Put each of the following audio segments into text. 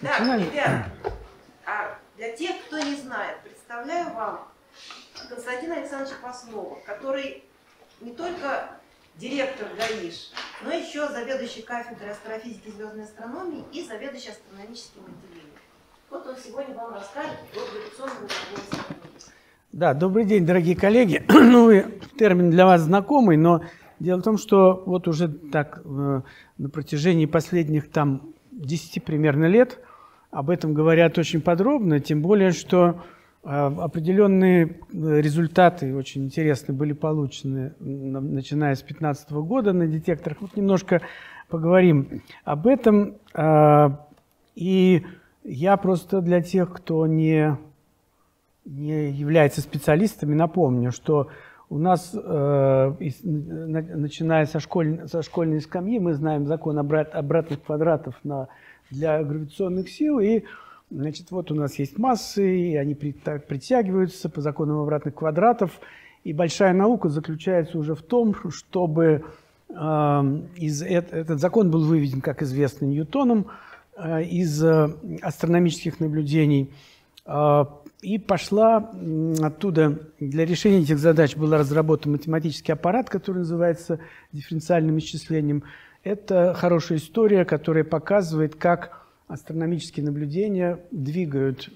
Так, ребята, а для тех, кто не знает, представляю вам Константина Александровича Послова, который не только директор ГАИШ, но еще заведующий кафедрой астрофизики и звездной астрономии и заведующий астрономическим отделением. Вот он сегодня вам расскажет о гравитационном астрономии. Да, добрый день, дорогие коллеги. Ну, термин для вас знакомый, но дело в том, что вот уже так на протяжении последних 10 примерно лет об этом говорят очень подробно, тем более, что определенные результаты очень интересные были получены, начиная с 2015 года на детекторах. Вот немножко поговорим об этом. И я просто для тех, кто не является специалистами, напомню, что у нас, начиная со школьной скамьи, мы знаем закон обратных квадратов для гравитационных сил, и значит, вот у нас есть массы, и они притягиваются по законам обратных квадратов, и большая наука заключается уже в том, чтобы этот закон был выведен, как известно, Ньютоном из астрономических наблюдений, и пошла оттуда, для решения этих задач был разработан математический аппарат, который называется дифференциальным исчислением. Это хорошая история, которая показывает, как астрономические наблюдения двигают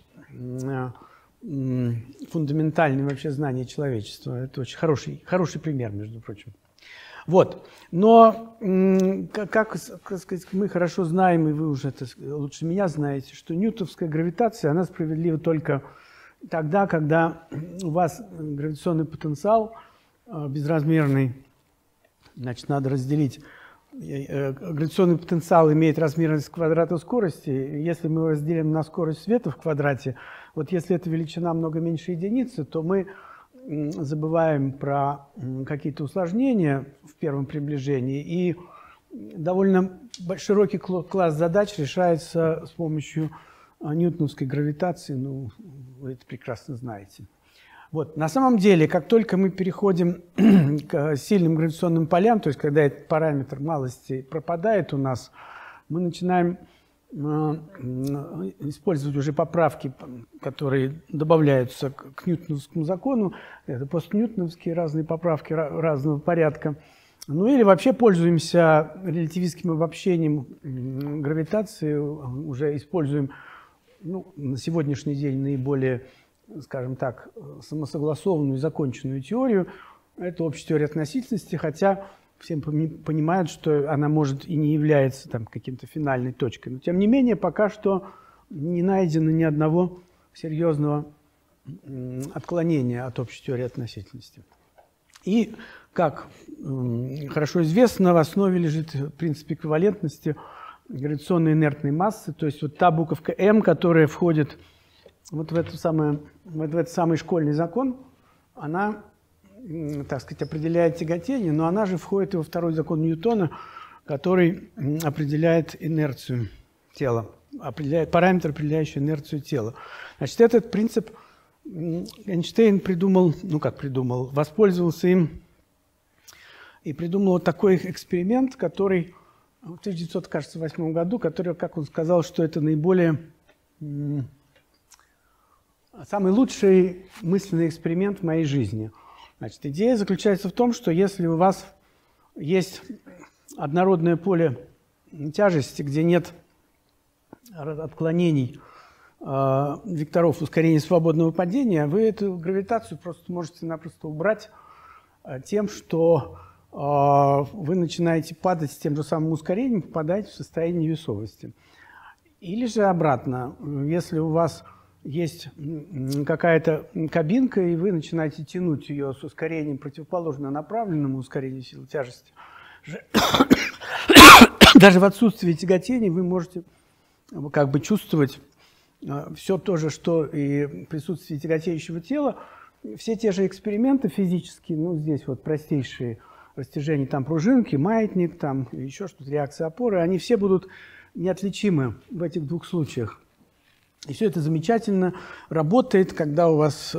фундаментальные вообще знания человечества. Это очень хороший пример, между прочим. Вот. Но, как сказать, мы хорошо знаем, и вы уже это лучше меня знаете, что ньютоновская гравитация, она справедлива только тогда, когда у вас гравитационный потенциал безразмерный, значит, надо разделить. Гравитационный потенциал имеет размерность квадрата скорости. Если мы его разделим на скорость света в квадрате, вот если эта величина много меньше единицы, то мы забываем про какие-то усложнения в первом приближении, и довольно широкий класс задач решается с помощью ньютоновской гравитации. Ну, вы это прекрасно знаете. Вот. На самом деле, как только мы переходим к сильным гравитационным полям, то есть когда этот параметр малости пропадает у нас, мы начинаем использовать уже поправки, которые добавляются к ньютоновскому закону. Это постньютоновские разные поправки разного порядка. Ну или вообще пользуемся релятивистским обобщением гравитации, уже используем на сегодняшний день наиболее, скажем так, самосогласованную и законченную теорию. Это общая теория относительности, хотя все понимают, что она может и не является каким-то финальной точкой. Но тем не менее, пока что не найдено ни одного серьезного отклонения от общей теории относительности. И, как хорошо известно, в основе лежит принцип эквивалентности гравитационной инертной массы, то есть вот та буковка М, которая входит вот в этот самый школьный закон, она, так сказать, определяет тяготение, но она же входит и во второй закон Ньютона, который определяет инерцию тела, определяет параметр, определяющий инерцию тела. Значит, этот принцип Эйнштейн придумал, воспользовался им и придумал вот такой эксперимент, который в 1908 году, который, как он сказал, что это самый лучший мысленный эксперимент в моей жизни. Значит, идея заключается в том, что если у вас есть однородное поле тяжести, где нет отклонений векторов ускорения свободного падения, вы эту гравитацию просто можете-напросто убрать тем, что вы начинаете падать с тем же самым ускорением, попадаете в состояние невесомости. Или же обратно, если у вас есть какая-то кабинка, и вы начинаете тянуть ее с ускорением противоположно направленному ускорению силы тяжести, даже в отсутствии тяготений вы можете чувствовать все то же, что и в присутствии тяготеющего тела. Все те же эксперименты физические, здесь вот простейшие растяжения пружинки, маятник, еще что-то, реакция опоры, они все будут неотличимы в этих двух случаях. И все это замечательно работает, когда у вас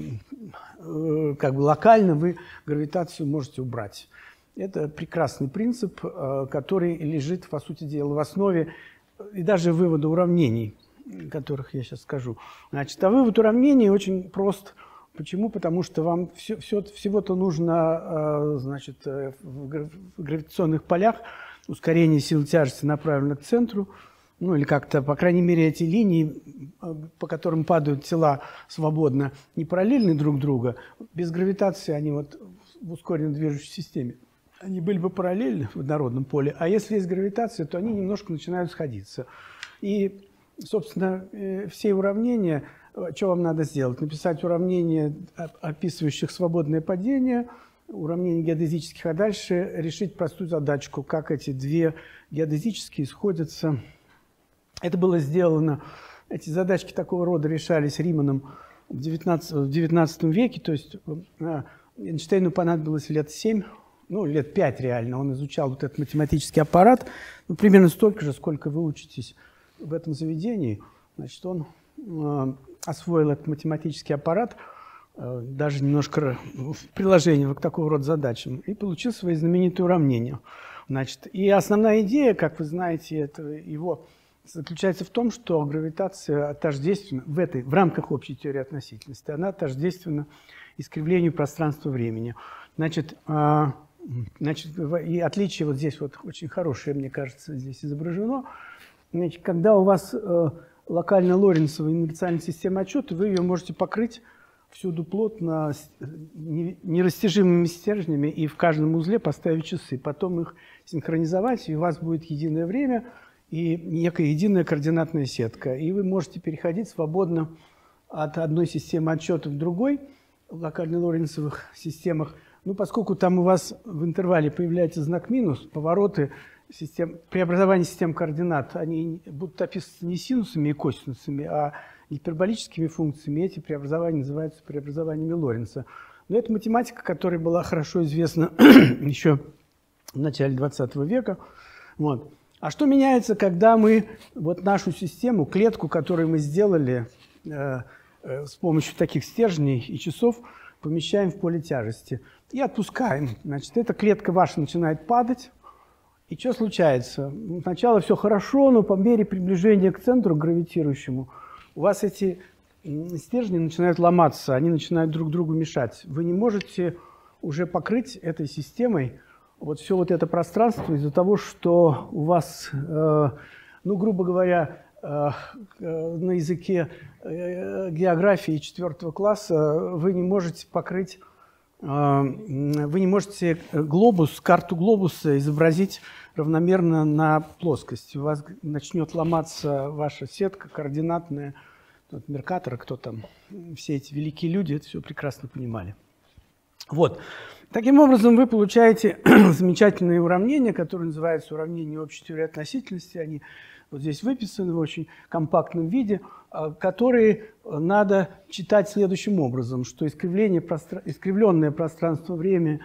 локально вы гравитацию можете убрать. Это прекрасный принцип, который лежит, по сути дела, в основе и даже вывода уравнений, о которых я сейчас скажу. Значит, а вывод уравнений очень прост. Почему? Потому что вам всего-то нужно, значит, в гравитационных полях ускорение силы тяжести направлено к центру, ну или как-то, по крайней мере, эти линии, по которым падают тела свободно, не параллельны друг другу. Без гравитации они вот в ускоренно движущей системе, они были бы параллельны в однородном поле, а если есть гравитация, то они немножко начинают сходиться. И, собственно, все уравнения, что вам надо сделать? Написать уравнения, описывающих свободное падение, уравнения геодезических, а дальше решить простую задачку, как эти две геодезические сходятся. Это было сделано, эти задачки такого рода решались Риманом в XIX веке, то есть Эйнштейну понадобилось лет 7, ну, лет 5 реально, он изучал вот этот математический аппарат, ну, примерно столько же, сколько вы учитесь в этом заведении. Значит, он освоил этот математический аппарат, даже немножко в приложении к такого рода задачам, и получил свои знаменитые уравнения. Значит, и основная идея, как вы знаете, это его заключается в том, что гравитация тождественна в рамках общей теории относительности, она тождественна искривлению пространства-времени. Значит, и отличие вот здесь вот очень хорошее, мне кажется, здесь изображено. Значит, когда у вас локально-лоренцевая инерциальная система отсчета, вы ее можете покрыть всюду плотно нерастяжимыми стержнями и в каждом узле поставить часы. Потом их синхронизовать, и у вас будет единое время и некая единая координатная сетка. И вы можете переходить свободно от одной системы отсчета в другой в локально-лоренцевых системах. Ну, поскольку там у вас в интервале появляется знак минус, повороты преобразование систем координат, они будут описываться не синусами и косинусами, а гиперболическими функциями. Эти преобразования называются преобразованиями Лоренца. Но это математика, которая была хорошо известна еще в начале 20 века. Вот. А что меняется, когда мы вот нашу систему, клетку, которую мы сделали с помощью таких стержней и часов, помещаем в поле тяжести и отпускаем? Значит, эта клетка ваша начинает падать. И что случается? Сначала все хорошо, но по мере приближения к центру гравитирующему у вас эти стержни начинают ломаться, они начинают друг другу мешать. Вы не можете уже покрыть этой системой вот все вот это пространство из-за того, что у вас, ну, грубо говоря, на языке географии 4 класса вы не можете покрыть, вы не можете карту глобуса изобразить равномерно на плоскости. У вас начнет ломаться ваша сетка координатная. Меркатор, кто там, все эти великие люди, это все прекрасно понимали. Вот. Таким образом, вы получаете замечательные уравнения, которые называются уравнения общей теории относительности. Они вот здесь выписаны в очень компактном виде, которые надо читать следующим образом, что искривленное пространство-время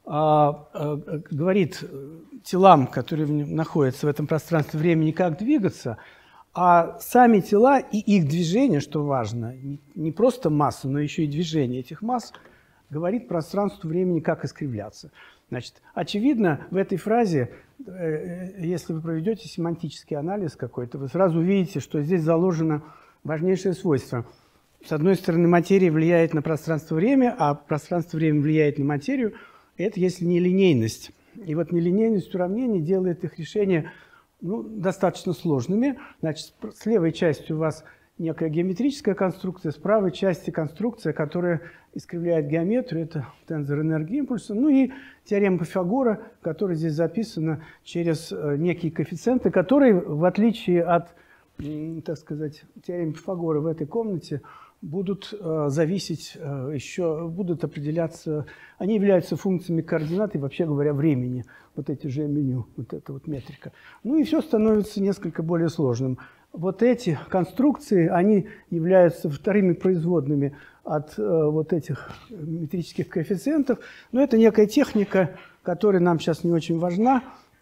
говорит телам, которые находятся в этом пространстве-времени, как двигаться, а сами тела и их движение, что важно, не просто масса, но еще и движение этих масс, говорит пространству-времени, как искривляться. Значит, очевидно, в этой фразе, если вы проведете семантический анализ какой-то, вы сразу увидите, что здесь заложено важнейшее свойство. С одной стороны, материя влияет на пространство-время, а пространство-время влияет на материю. Это если нелинейность. И вот нелинейность уравнений делает их решение, ну, достаточно сложными. Значит, с левой части у вас некая геометрическая конструкция, с правой части конструкция, которая искривляет геометрию, это тензор энергии импульса. Ну и теорема Пифагора, которая здесь записана через некие коэффициенты, которые, в отличие от, так сказать, теоремы Пифагора в этой комнате, будут зависеть еще, будут определяться, они являются функциями координат и, вообще говоря, времени, вот эти же меню, вот эта вот метрика. Ну и все становится несколько более сложным. Вот эти конструкции, они являются вторыми производными от вот этих метрических коэффициентов. Но это некая техника, которая нам сейчас не очень важна.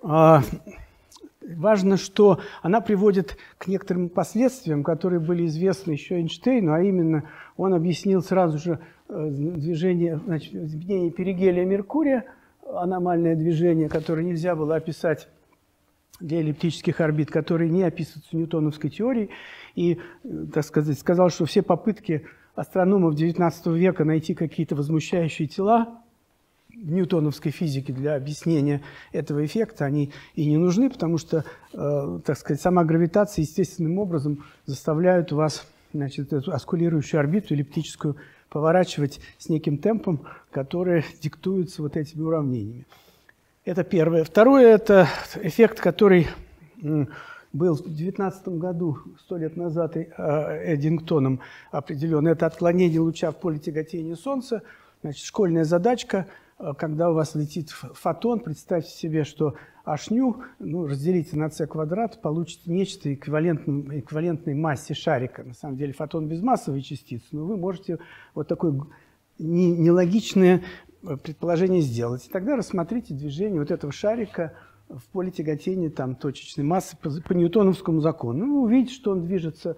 Важно, что она приводит к некоторым последствиям, которые были известны еще Эйнштейну, а именно он объяснил сразу же движение, значит, изменение перигелия Меркурия, аномальное движение, которое нельзя было описать для эллиптических орбит, которые не описываются ньютоновской теорией. И, так сказать, сказал, что все попытки астрономов XIX века найти какие-то возмущающие тела в ньютоновской физике для объяснения этого эффекта, они и не нужны, потому что, так сказать, сама гравитация естественным образом заставляет вас, значит, эту оскулирующую орбиту эллиптическую поворачивать с неким темпом, который диктуется вот этими уравнениями. Это первое. Второе – это эффект, который был в 19 году, 100 лет назад, Эддингтоном определен. Это отклонение луча в поле тяготения Солнца. Значит, школьная задачка, когда у вас летит фотон, представьте себе, что h-ню, разделите на c квадрат, получите нечто эквивалентной массе шарика. На самом деле фотон безмассовая частица, но вы можете вот такое нелогичное предположение сделать. И тогда рассмотрите движение вот этого шарика в поле тяготения там, точечной массы по ньютоновскому закону. Вы увидите, что он движется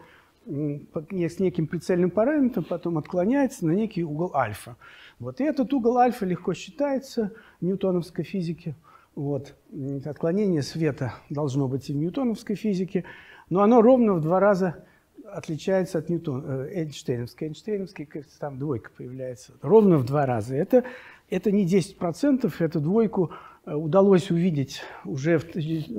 с неким прицельным параметром, потом отклоняется на некий угол альфа. Вот. И этот угол альфа легко считается в ньютоновской физике. Вот. Отклонение света должно быть и в ньютоновской физике, но оно ровно в 2 раза отличается от Эйнштейновской. Эйнштейновской, там двойка появляется. Ровно в 2 раза. Это не 10%, эту двойку удалось увидеть уже в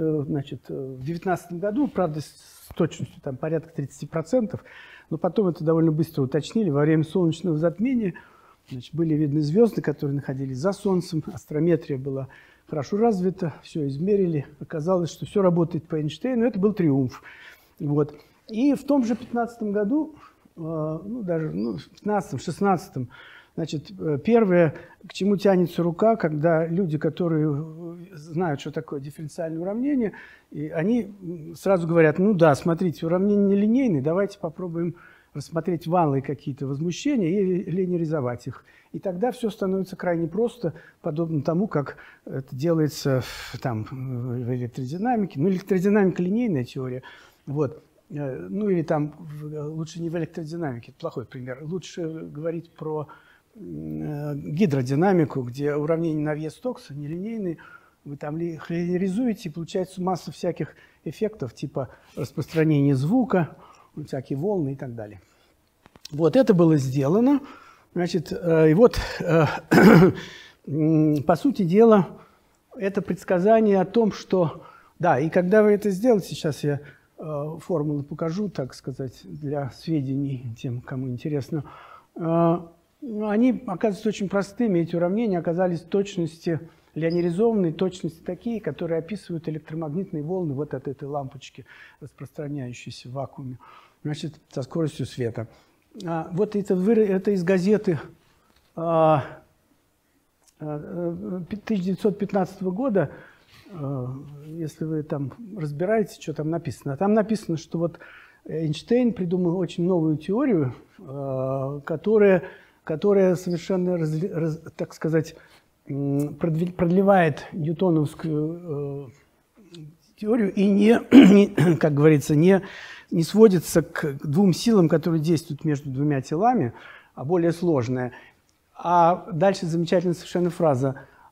2019 году, правда, с точностью там, порядка 30%, но потом это довольно быстро уточнили. Во время солнечного затмения, значит, были видны звезды, которые находились за Солнцем, астрометрия была хорошо развита, все измерили, оказалось, что все работает по Эйнштейну, это был триумф. Вот. И в том же 2015 году, даже в 2015-2016, значит, первое, к чему тянется рука, когда люди, которые знают, что такое дифференциальное уравнение, и они сразу говорят, ну да, смотрите, уравнение нелинейное, давайте попробуем рассмотреть валовые какие-то возмущения и линеаризовать их. И тогда все становится крайне просто, подобно тому, как это делается там, в электродинамике. Ну, электродинамика – линейная теория. Вот. Ну, или там, лучше не в электродинамике, это плохой пример. Лучше говорить про гидродинамику, где уравнения Навье-Стокса нелинейные, вы там их линеаризуете, и получается масса всяких эффектов, типа распространения звука, всякие волны и так далее. Вот это было сделано. Значит, и вот, по сути дела, это предсказание о том, что... Да, и когда вы это сделаете, сейчас я формулы покажу, так сказать, для сведений тем, кому интересно. Они оказываются очень простыми. Эти уравнения оказались точности, линеаризованные точности такие, которые описывают электромагнитные волны вот от этой лампочки, распространяющейся в вакууме, значит, со скоростью света. Вот это из газеты 1915 года, если вы там разбираетесь, что там написано. Там написано, что вот Эйнштейн придумал очень новую теорию, которая совершенно, так сказать, продлевает ньютоновскую теорию и как говорится, не сводится к 2 силам, которые действуют между 2 телами, а более сложная. А дальше замечательная совершенно фраза,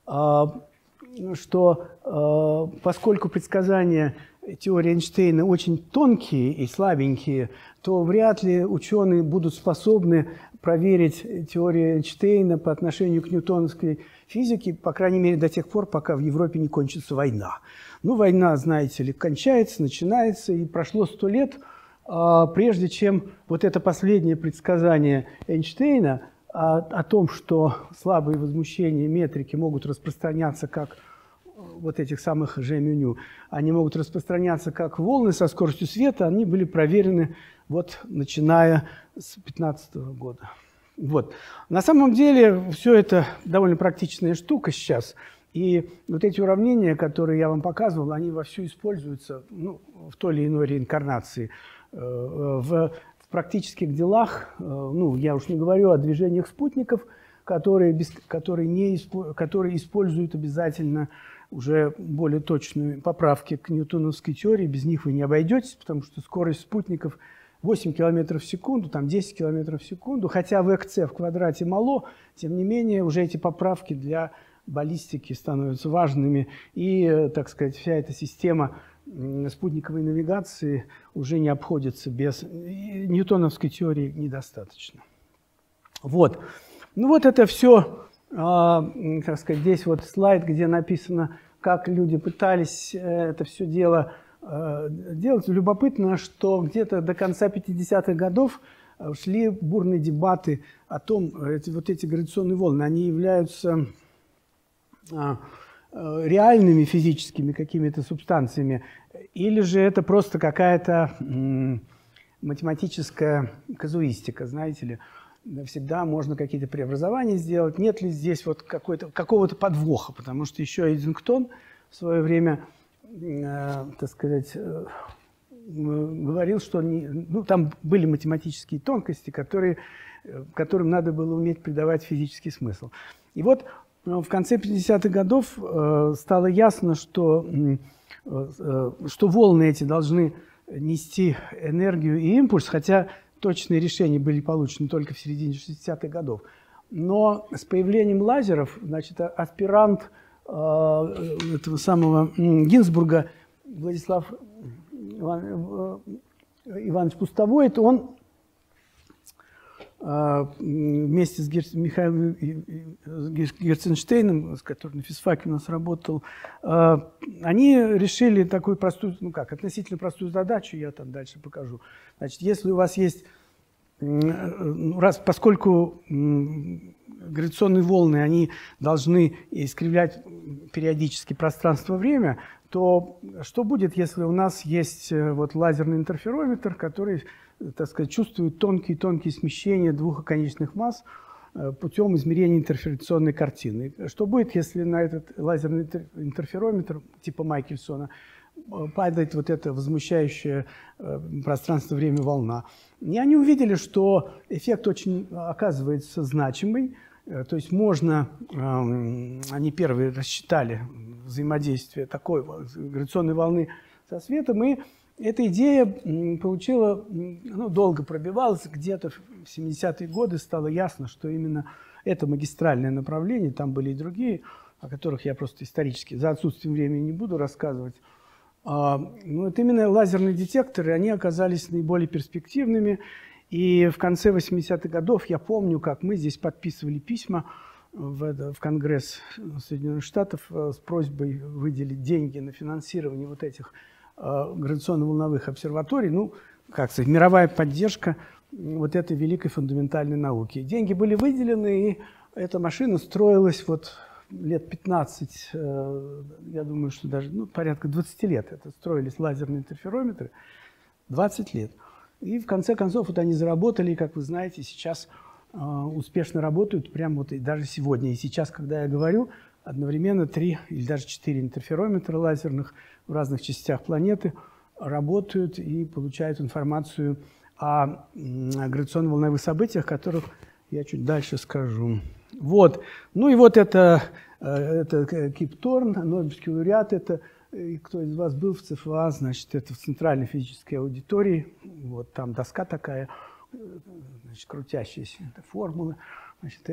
что поскольку предсказания теории Эйнштейна очень тонкие и слабенькие, то вряд ли ученые будут способны проверить теорию Эйнштейна по отношению к ньютоновской физике, по крайней мере, до тех пор, пока в Европе не кончится война. Ну, война, знаете ли, кончается, начинается, и прошло 100 лет, прежде чем вот это последнее предсказание Эйнштейна о том, что слабые возмущения метрики могут распространяться как вот этих самых G-μ, они могут распространяться как волны со скоростью света, они были проверены вот начиная с 2015 года. Вот. На самом деле все это довольно практичная штука сейчас. И вот эти уравнения, которые я вам показывал, они вовсю используются в той или иной реинкарнации. В практических делах, я уж не говорю о движениях спутников, которые используют обязательно уже более точные поправки к ньютоновской теории. Без них вы не обойдетесь, потому что скорость спутников 8 км в секунду, там 10 км в секунду. Хотя ВКЦ в квадрате мало, тем не менее уже эти поправки для баллистики становятся важными. И, так сказать, вся эта система спутниковой навигации уже не обходится без ньютоновской теории недостаточно. Вот. Ну вот это все, так сказать, здесь вот слайд, где написано, как люди пытались это все дело делать. Любопытно, что где-то до конца 50-х годов шли бурные дебаты о том, вот эти гравитационные волны, они являются реальными физическими какими-то субстанциями, или же это просто какая-то математическая казуистика, знаете ли. Всегда можно какие-то преобразования сделать. Нет ли здесь вот какого-то подвоха? Потому что еще Эддингтон в свое время, так сказать, говорил, что там были математические тонкости, которым надо было уметь придавать физический смысл. И вот в конце 50-х годов стало ясно, что волны эти должны нести энергию и импульс, хотя точные решения были получены только в середине 60-х годов. Но с появлением лазеров, значит, аспирант этого самого Гинзбурга Владислав Иванович Пустовоит, он вместе с Михаилом Герценштейном, с которым на физфаке у нас работал, они решили такую простую, относительно простую задачу, я там дальше покажу. Значит, если у вас есть, поскольку гравитационные волны, они должны искривлять периодически пространство-время, то что будет, если у нас есть вот лазерный интерферометр, который, так сказать, чувствует тонкие-тонкие смещения двух оконечных масс путем измерения интерферационной картины? Что будет, если на этот лазерный интерферометр типа Майкельсона падает вот эта возмущающая пространство-время волна? И они увидели, что эффект очень, оказывается, значимый. То есть можно, они первые рассчитали взаимодействие такой гравитационной волны со светом, и эта идея получила, долго пробивалась, где-то в 70-е годы стало ясно, что именно это магистральное направление, там были и другие, о которых я просто исторически за отсутствием времени не буду рассказывать. Но это именно лазерные детекторы, они оказались наиболее перспективными. И в конце 80-х годов я помню, как мы здесь подписывали письма в Конгресс Соединенных Штатов с просьбой выделить деньги на финансирование вот этих гравитационно-волновых обсерваторий. Как сказать, мировая поддержка вот этой великой фундаментальной науки. Деньги были выделены, и эта машина строилась вот лет 15, я думаю, что даже порядка 20 лет. Это строились лазерные интерферометры, 20 лет. И в конце концов вот они заработали, и, как вы знаете, сейчас успешно работают, прямо вот и даже сегодня. И сейчас, когда я говорю, одновременно 3 или даже 4 интерферометра лазерных в разных частях планеты работают и получают информацию о гравитационно-волновых событиях, о которых я чуть дальше скажу. Вот. Ну и вот это Кип Торн, Нобелевский лауреат, это, кто из вас был в ЦФА, значит, это в Центральной физической аудитории, вот там доска такая, значит, крутящаяся, это формула. Значит,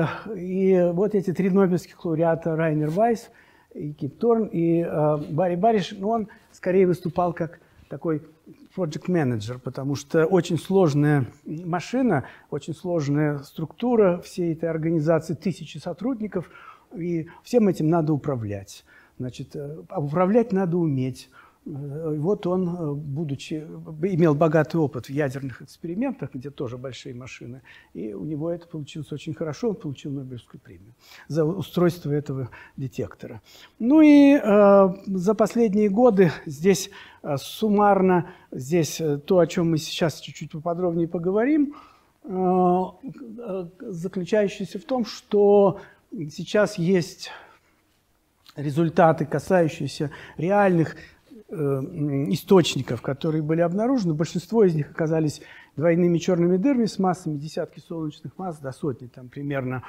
и вот эти 3 нобелевских лауреата, Райнер Вайс, и Кип Торн, и Барри Барриш, он скорее выступал как такой project manager, потому что очень сложная машина, очень сложная структура всей этой организации, тысячи сотрудников, и всем этим надо управлять. Значит, управлять надо уметь. Вот он, имел богатый опыт в ядерных экспериментах, где тоже большие машины, и у него это получилось очень хорошо, он получил Нобелевскую премию за устройство этого детектора. Ну и за последние годы здесь суммарно, здесь то, о чем мы сейчас чуть-чуть поподробнее поговорим, заключающееся в том, что сейчас есть результаты, касающиеся реальных источников, которые были обнаружены. Большинство из них оказались двойными черными дырами с массами десятки солнечных масс до сотни там, примерно.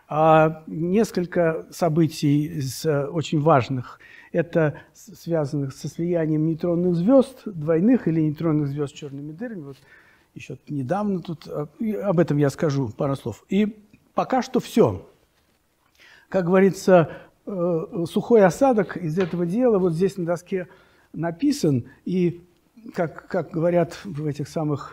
Несколько событий очень важных. Это связанных со слиянием нейтронных звезд, двойных или нейтронных звезд с черными дырами. Вот еще недавно тут об этом я скажу пару слов. И пока что все. Как говорится, сухой осадок из этого дела. Вот здесь на доске написан, и, как говорят в этих самых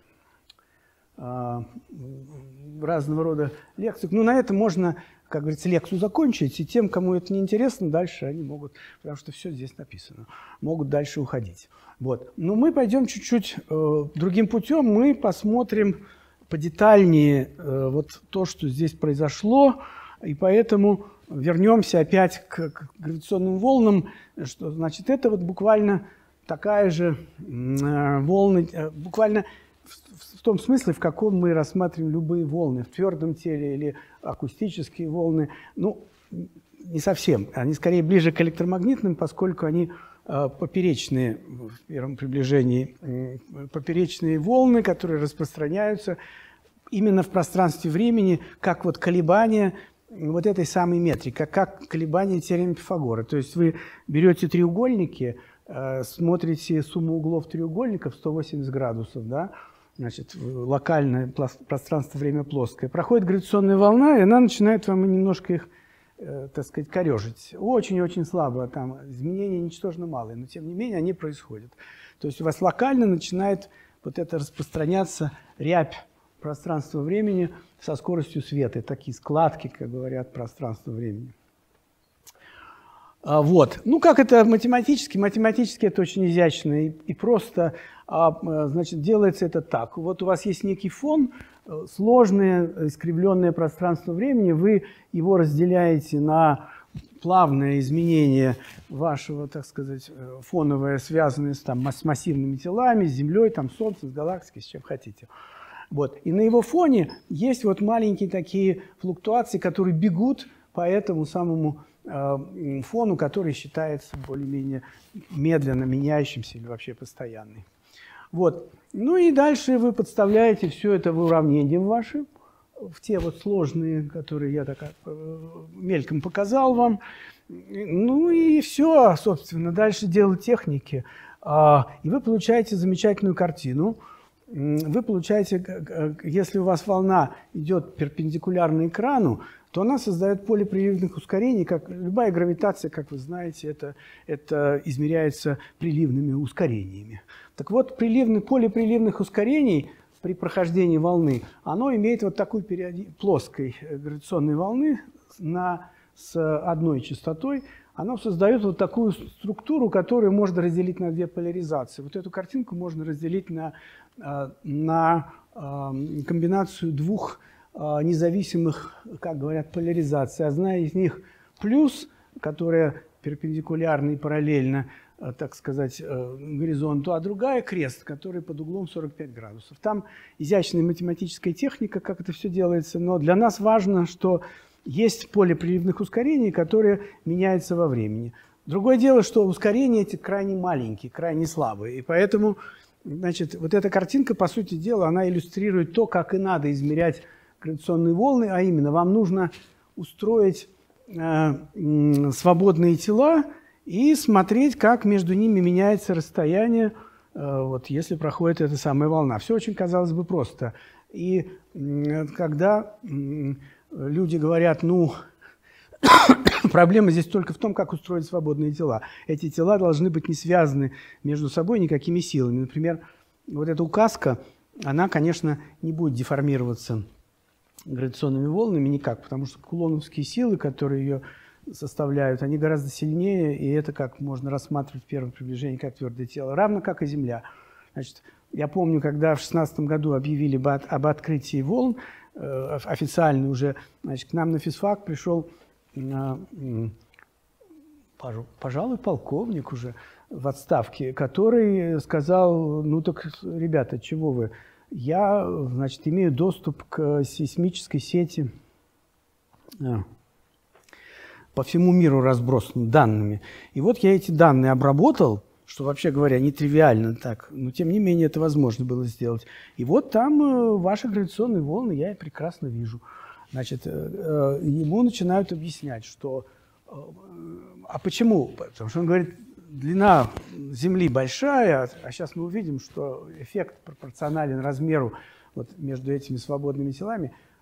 разного рода лекциях, ну, на этом можно, как говорится, лекцию закончить, и тем, кому это не интересно, дальше они могут, потому что все здесь написано, могут дальше уходить. Вот. Но мы пойдем чуть-чуть другим путем, мы посмотрим подетальнее вот то, что здесь произошло, и поэтому вернемся опять к гравитационным волнам, что значит это вот буквально такая же волна, буквально в том смысле, в каком мы рассматриваем любые волны, в твердом теле или акустические волны, ну, не совсем, они скорее ближе к электромагнитным, поскольку они поперечные, в первом приближении, поперечные волны, которые распространяются именно в пространстве времени, как вот колебания вот этой самой метрики, как колебания теоремы Пифагора. То есть вы берете треугольники, смотрите сумму углов треугольников 180 градусов, да, значит, локальное пространство-время плоское. Проходит гравитационная волна, и она начинает вам немножко их, так сказать, корежить. Очень-очень слабо, там изменения ничтожно малые, но тем не менее они происходят. То есть у вас локально начинает вот это распространяться рябь пространства-времени со скоростью света. Такие складки, как говорят, пространства-времени. Вот. Ну, как это математически? Математически это очень изящно и просто. Значит, делается это так. Вот у вас есть некий фон, сложное искривленное пространство времени, вы его разделяете на плавное изменение вашего, так сказать, фоновое, связанное с массивными телами, с Землей, там, с Солнцем, с галактикой, с чем хотите. Вот. И на его фоне есть вот маленькие такие флуктуации, которые бегут по этому самому фону, который считается более-менее медленно меняющимся или вообще постоянный. Вот. Ну и дальше вы подставляете все это в уравнения ваши, в те вот сложные, которые я так мельком показал вам. Ну и все, собственно, дальше дело техники. И вы получаете замечательную картину. Вы получаете, если у вас волна идет перпендикулярно экрану, то она создает поле приливных ускорений, как любая гравитация, как вы знаете, это измеряется приливными ускорениями. Так вот, поле приливных ускорений при прохождении волны, оно имеет вот такую плоской гравитационной волны с одной частотой, оно создает вот такую структуру, которую можно разделить на две поляризации. Вот эту картинку можно разделить на комбинацию двух независимых, как говорят, поляризаций. Одна из них плюс, которая перпендикулярна и параллельна, так сказать, горизонту, а другая крест, который под углом 45 градусов. Там изящная математическая техника, как это все делается, но для нас важно, что есть поле приливных ускорений, которое меняется во времени. Другое дело, что ускорения эти крайне маленькие, крайне слабые, и поэтому, значит, вот эта картинка, по сути дела, она иллюстрирует то, как и надо измерять гравитационные волны, а именно вам нужно устроить свободные тела и смотреть, как между ними меняется расстояние, вот, если проходит эта самая волна. Все очень, казалось бы, просто. И когда люди говорят, ну, проблема здесь только в том, как устроить свободные тела. Эти тела должны быть не связаны между собой никакими силами. Например, вот эта указка, она, конечно, не будет деформироваться гравитационными волнами никак, потому что кулоновские силы, которые ее составляют, они гораздо сильнее, и это как можно рассматривать в первом приближении как твердое тело, равно как и Земля. Значит, я помню, когда в 2016 году объявили об открытии волн, официально уже, значит, к нам на физфак пришел, пожалуй, полковник уже в отставке, который сказал, ну так, ребята, чего вы? Я, значит, имею доступ к сейсмической сети по всему миру разбросанным данными. И вот я эти данные обработал, что, вообще говоря, нетривиально так, но тем не менее это возможно было сделать. И вот там ваши гравитационные волны я и прекрасно вижу. Значит, ему начинают объяснять, что... А почему? Потому что он говорит, длина Земли большая, а сейчас мы увидим, что эффект пропорционален размеру вот между этими свободными телами.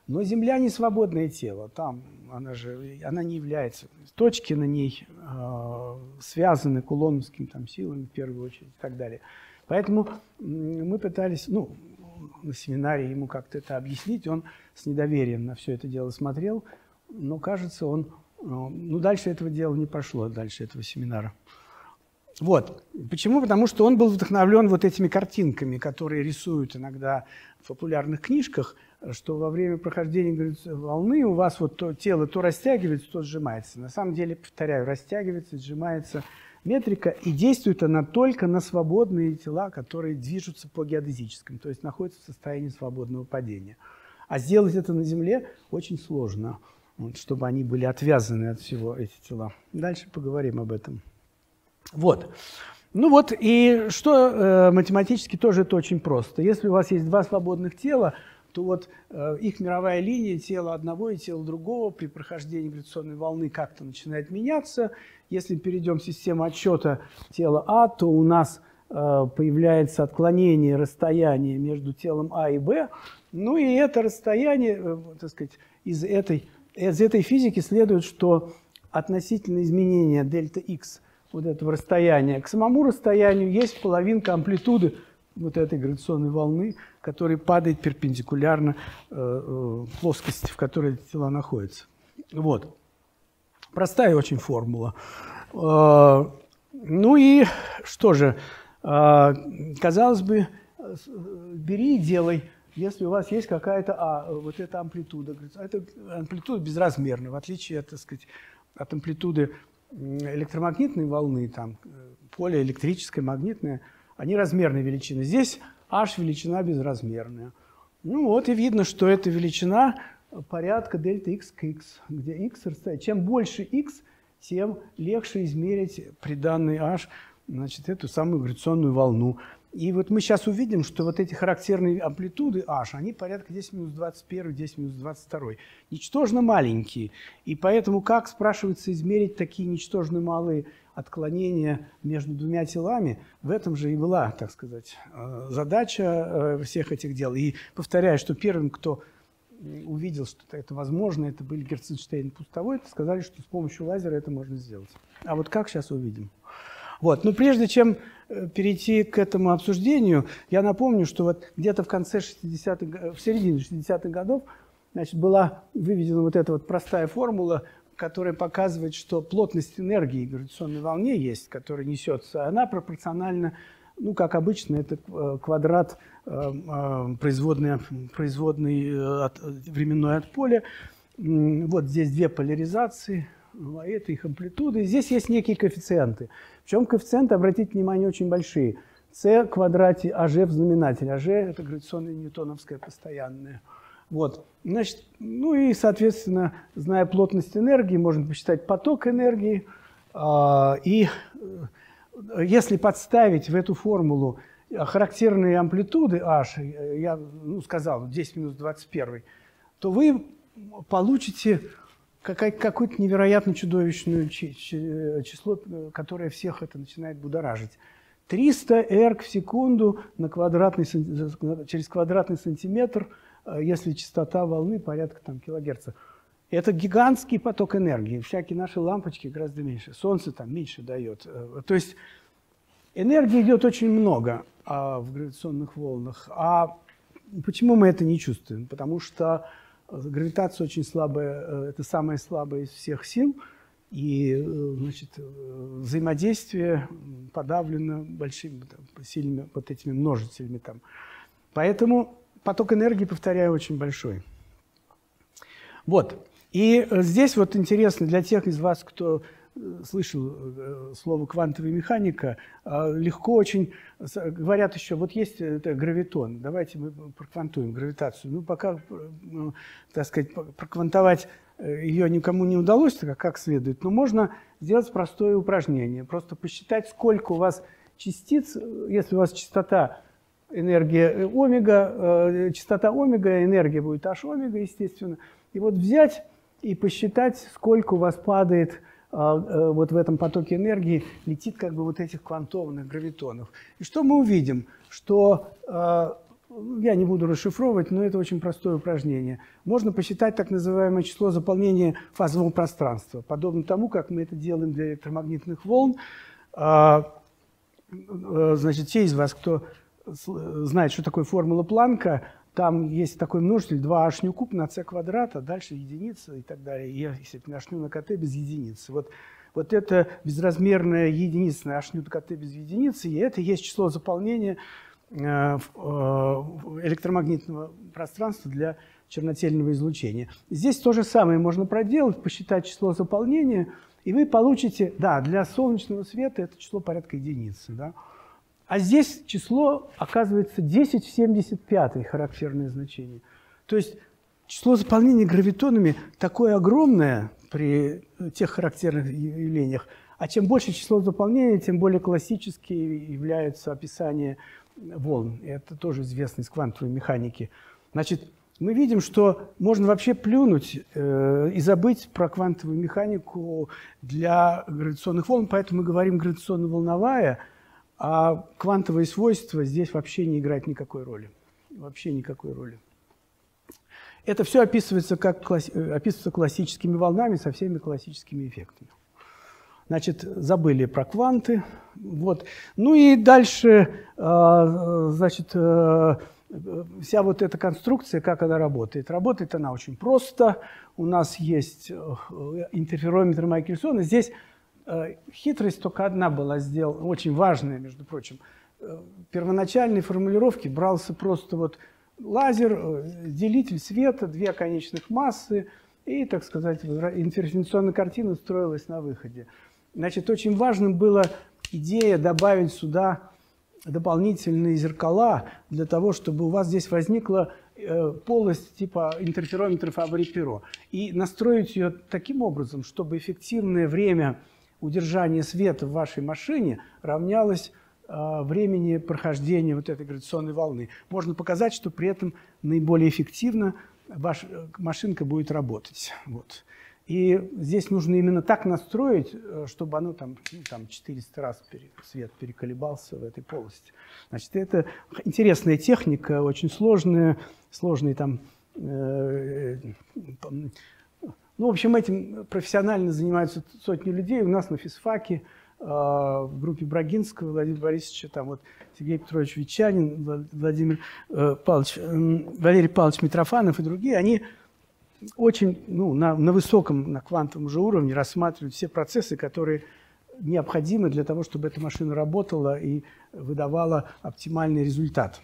Но Земля не свободное тело, там она не является. Точки на ней связаны кулоновскими там силами в первую очередь и так далее. Поэтому мы пытались, на семинаре ему как-то это объяснить, он с недоверием на все это дело смотрел, но, кажется, дальше этого дела не пошло, дальше этого семинара. Вот. Почему? Потому что он был вдохновлен вот этими картинками, которые рисуют иногда в популярных книжках, что во время прохождения гравитационной волны у вас вот тело то растягивается, то сжимается. На самом деле, повторяю, растягивается, сжимается метрика, и действует она только на свободные тела, которые движутся по геодезическому, то есть находятся в состоянии свободного падения. А сделать это на Земле очень сложно, чтобы они были отвязаны от всего, эти тела. Дальше поговорим об этом. Вот. И что математически тоже это очень просто. Если у вас есть два свободных тела, то вот их мировая линия тела одного и тела другого при прохождении гравитационной волны как-то начинает меняться. Если перейдем в систему отсчета тела А, то у нас появляется отклонение расстояния между телом А и Б. И это расстояние, так сказать, из этой физики следует, что относительное изменение дельта Х вот этого расстояния к самому расстоянию есть половинка амплитуды вот этой гравитационной волны, которая падает перпендикулярно плоскости, в которой эти тела находятся. Вот. Простая очень формула. И что же? Казалось бы, бери и делай, если у вас есть какая-то вот эта амплитуда. Эта амплитуда безразмерна, в отличие, так сказать, от амплитуды электромагнитной волны, там, поле электрическое, магнитное, они размерной величины. Здесь h величина безразмерная. И видно, что эта величина порядка дельта x к x, где x расстояние. Чем больше x, тем легче измерить при данной h, эту самую гравитационную волну. И вот мы сейчас увидим, что вот эти характерные амплитуды h, они порядка 10-21, 10-22, ничтожно маленькие. И поэтому как, спрашивается, измерить такие ничтожно малые отклонения между двумя телами? В этом же и была, так сказать, задача всех этих дел. И повторяю, что первым, кто увидел, что это возможно, это были Герценштейн и Пустовой, сказали, что с помощью лазера это можно сделать. А вот как, сейчас увидим. Вот. Но прежде чем перейти к этому обсуждению, я напомню, что вот где-то в середине 60-х годов была выведена вот эта вот простая формула, которая показывает, что плотность энергии в гравитационной волне есть, которая несется, она пропорциональна, как обычно, это квадрат производной временной от поля. Вот здесь две поляризации. Это их амплитуды. Здесь есть некие коэффициенты. Причем коэффициенты, обратите внимание, очень большие. c квадрате АЖ в знаменателе. АЖ – это гравитационная ньютоновская постоянная. Вот. И, соответственно, зная плотность энергии, можно посчитать поток энергии. И если подставить в эту формулу характерные амплитуды h, я сказал, 10-21, то вы получите какое-то невероятно чудовищное число, которое всех это начинает будоражить. 300 эрг в секунду через квадратный сантиметр, если частота волны порядка килогерца. Это гигантский поток энергии. Всякие наши лампочки гораздо меньше. Солнце там меньше дает. То есть энергии идет очень много в гравитационных волнах. А почему мы это не чувствуем? Потому что гравитация очень слабая, это самая слабая из всех сил, и взаимодействие подавлено большими сильными вот этими множителями там. Поэтому поток энергии, повторяю, очень большой. Вот. И здесь вот интересно для тех из вас, кто слышал слово квантовая механика, легко очень говорят еще, вот есть это гравитон, давайте мы проквантуем гравитацию. Пока, так сказать, проквантовать ее никому не удалось, как следует, но можно сделать простое упражнение, просто посчитать, сколько у вас частиц, если у вас частота энергия омега, энергия будет h омега, естественно, и вот взять и посчитать, сколько у вас падает вот в этом потоке энергии, летит вот этих квантованных гравитонов. И что мы увидим? Что Я не буду расшифровывать, но это очень простое упражнение. Можно посчитать так называемое число заполнения фазового пространства, подобно тому, как мы это делаем для электромагнитных волн. Значит, те из вас, кто знает, что такое формула Планка, там есть такой множитель 2h ню куб на c квадрат, а дальше единица и так далее. И если h ню на kt без единицы. Вот это безразмерная единица h ню на kt без единицы, и это есть число заполнения электромагнитного пространства для чернотельного излучения. Здесь то же самое можно проделать, посчитать число заполнения, и вы получите, да, для солнечного света это число порядка единицы. Да? А здесь число, оказывается, 10 в 75 характерное значение. То есть число заполнения гравитонами такое огромное при тех характерных явлениях, а чем больше число заполнения, тем более классические являются описания волн. Это тоже известно из квантовой механики. Значит, мы видим, что можно вообще плюнуть и забыть про квантовую механику для гравитационных волн, поэтому мы говорим гравитационно-волновая, а квантовые свойства здесь вообще не играют никакой роли. Вообще никакой роли. Это все описывается классическими волнами со всеми классическими эффектами. Значит, забыли про кванты. Вот. Ну и дальше, значит, вся вот эта конструкция, как она работает. Работает она очень просто. У нас есть интерферометр Майкельсона. Здесь хитрость только одна была сделана, очень важная, между прочим. В первоначальной формулировке брался просто вот лазер, делитель света, две конечных массы, и, так сказать, интерференционная картина строилась на выходе. Значит, очень важным была идея добавить сюда дополнительные зеркала для того, чтобы у вас здесь возникла полость типа интерферометра Фабри-Перо. И настроить ее таким образом, чтобы эффективное время удержания света в вашей машине равнялось времени прохождения вот этой гравитационной волны. Можно показать, что при этом наиболее эффективно ваша машинка будет работать. Вот. И здесь нужно именно так настроить, чтобы оно там 400 раз свет переколебался в этой полости. Значит, это интересная техника, очень сложная, там, ну, в общем, этим профессионально занимаются сотни людей. У нас на физфаке, в группе Брагинского, Владимира Борисовича, там вот Сергей Петрович Ветчанин, Валерий Павлович Митрофанов и другие, они очень на высоком, на квантовом же уровне рассматривают все процессы, которые необходимы для того, чтобы эта машина работала и выдавала оптимальный результат.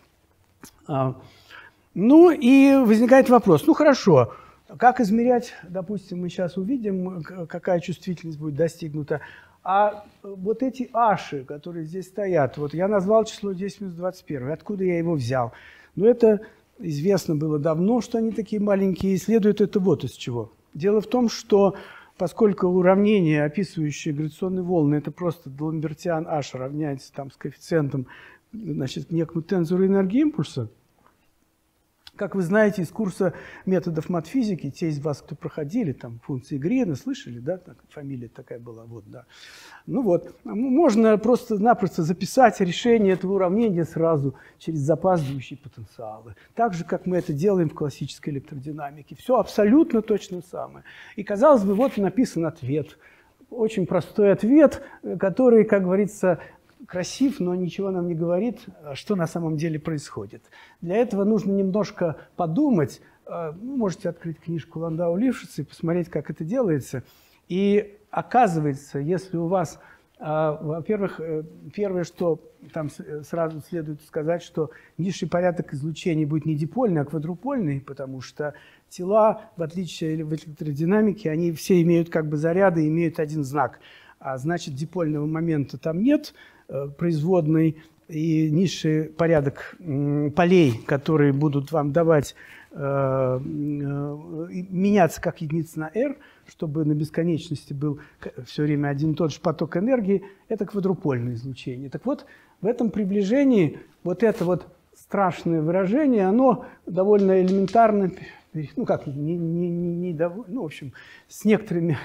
Ну и возникает вопрос, ну хорошо, как измерять, допустим, мы сейчас увидим, какая чувствительность будет достигнута, а вот эти аши, которые здесь стоят, вот я назвал число 10⁻21, откуда я его взял? Ну это известно было давно, что они такие маленькие, и следует это вот из чего. Дело в том, что поскольку уравнение, описывающее гравитационные волны, это просто Ламбертиан H равняется там с коэффициентом, значит, к некому тензору энергии импульса, как вы знаете из курса методов матфизики, те из вас, кто проходили, там, функции Грина, слышали, да, фамилия такая была, вот, да. Ну вот, можно просто-напросто записать решение этого уравнения сразу через запаздывающие потенциалы. Так же, как мы это делаем в классической электродинамике. Все абсолютно точно самое. И, казалось бы, вот написан ответ. Очень простой ответ, который, как говорится, красив, но ничего нам не говорит, что на самом деле происходит. Для этого нужно немножко подумать. Можете открыть книжку Ландау Лившица и посмотреть, как это делается. И оказывается, если у вас, во-первых, первое, что там сразу следует сказать, что низший порядок излучения будет не дипольный, а квадрупольный, потому что тела, в отличие от электродинамики, они все имеют как бы заряды, имеют один знак. А значит, дипольного момента там нет, производной, и низший порядок полей, которые будут вам давать, меняться как единица на r, чтобы на бесконечности был все время один и тот же поток энергии, это квадрупольное излучение. Так вот, в этом приближении вот это вот страшное выражение, оно довольно элементарно, ну как, ну, в общем, с некоторой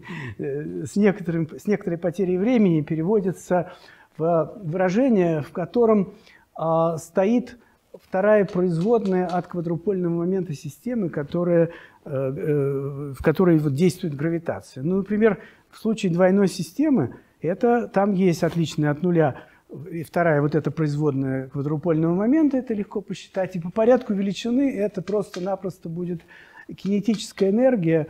потерей времени переводится в выражение, в котором стоит вторая производная от квадрупольного момента системы, в которой вот действует гравитация. Ну, например, в случае двойной системы, там есть отличная от нуля, и вторая вот эта производная квадрупольного момента, это легко посчитать. И по порядку величины это просто-напросто будет кинетическая энергия,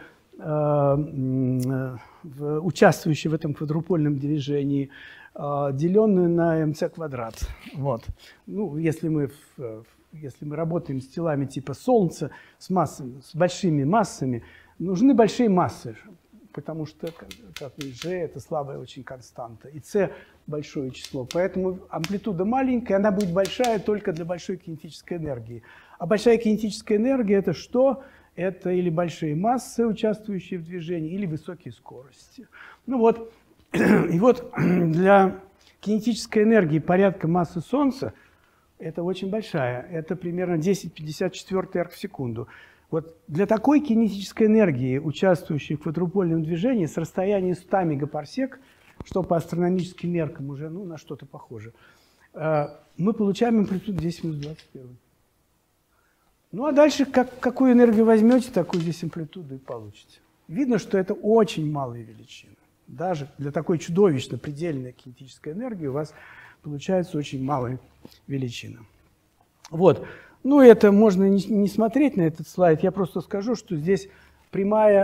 участвующая в этом квадрупольном движении, деленную на mc квадрат. Вот. Ну, если мы работаем с телами типа Солнца, с большими массами, нужны большие массы, потому что как и G это слабая очень константа, и C большое число. Поэтому амплитуда маленькая, она будет большая только для большой кинетической энергии. А большая кинетическая энергия это что? Это или большие массы, участвующие в движении, или высокие скорости. Ну вот, и вот для кинетической энергии порядка массы Солнца, это очень большая, это примерно 10,54 арк в секунду. Вот для такой кинетической энергии, участвующей в квадрупольном движении, с расстояния 100 мегапарсек, что по астрономическим меркам уже на что-то похоже, мы получаем амплитуду 10⁻21. Ну а дальше, какую энергию возьмете, такую здесь амплитуду и получите. Видно, что это очень малые величины. Даже для такой чудовищно предельной кинетической энергии у вас получается очень малая величина. Вот. Ну, это можно не смотреть на этот слайд. Я просто скажу, что здесь прямой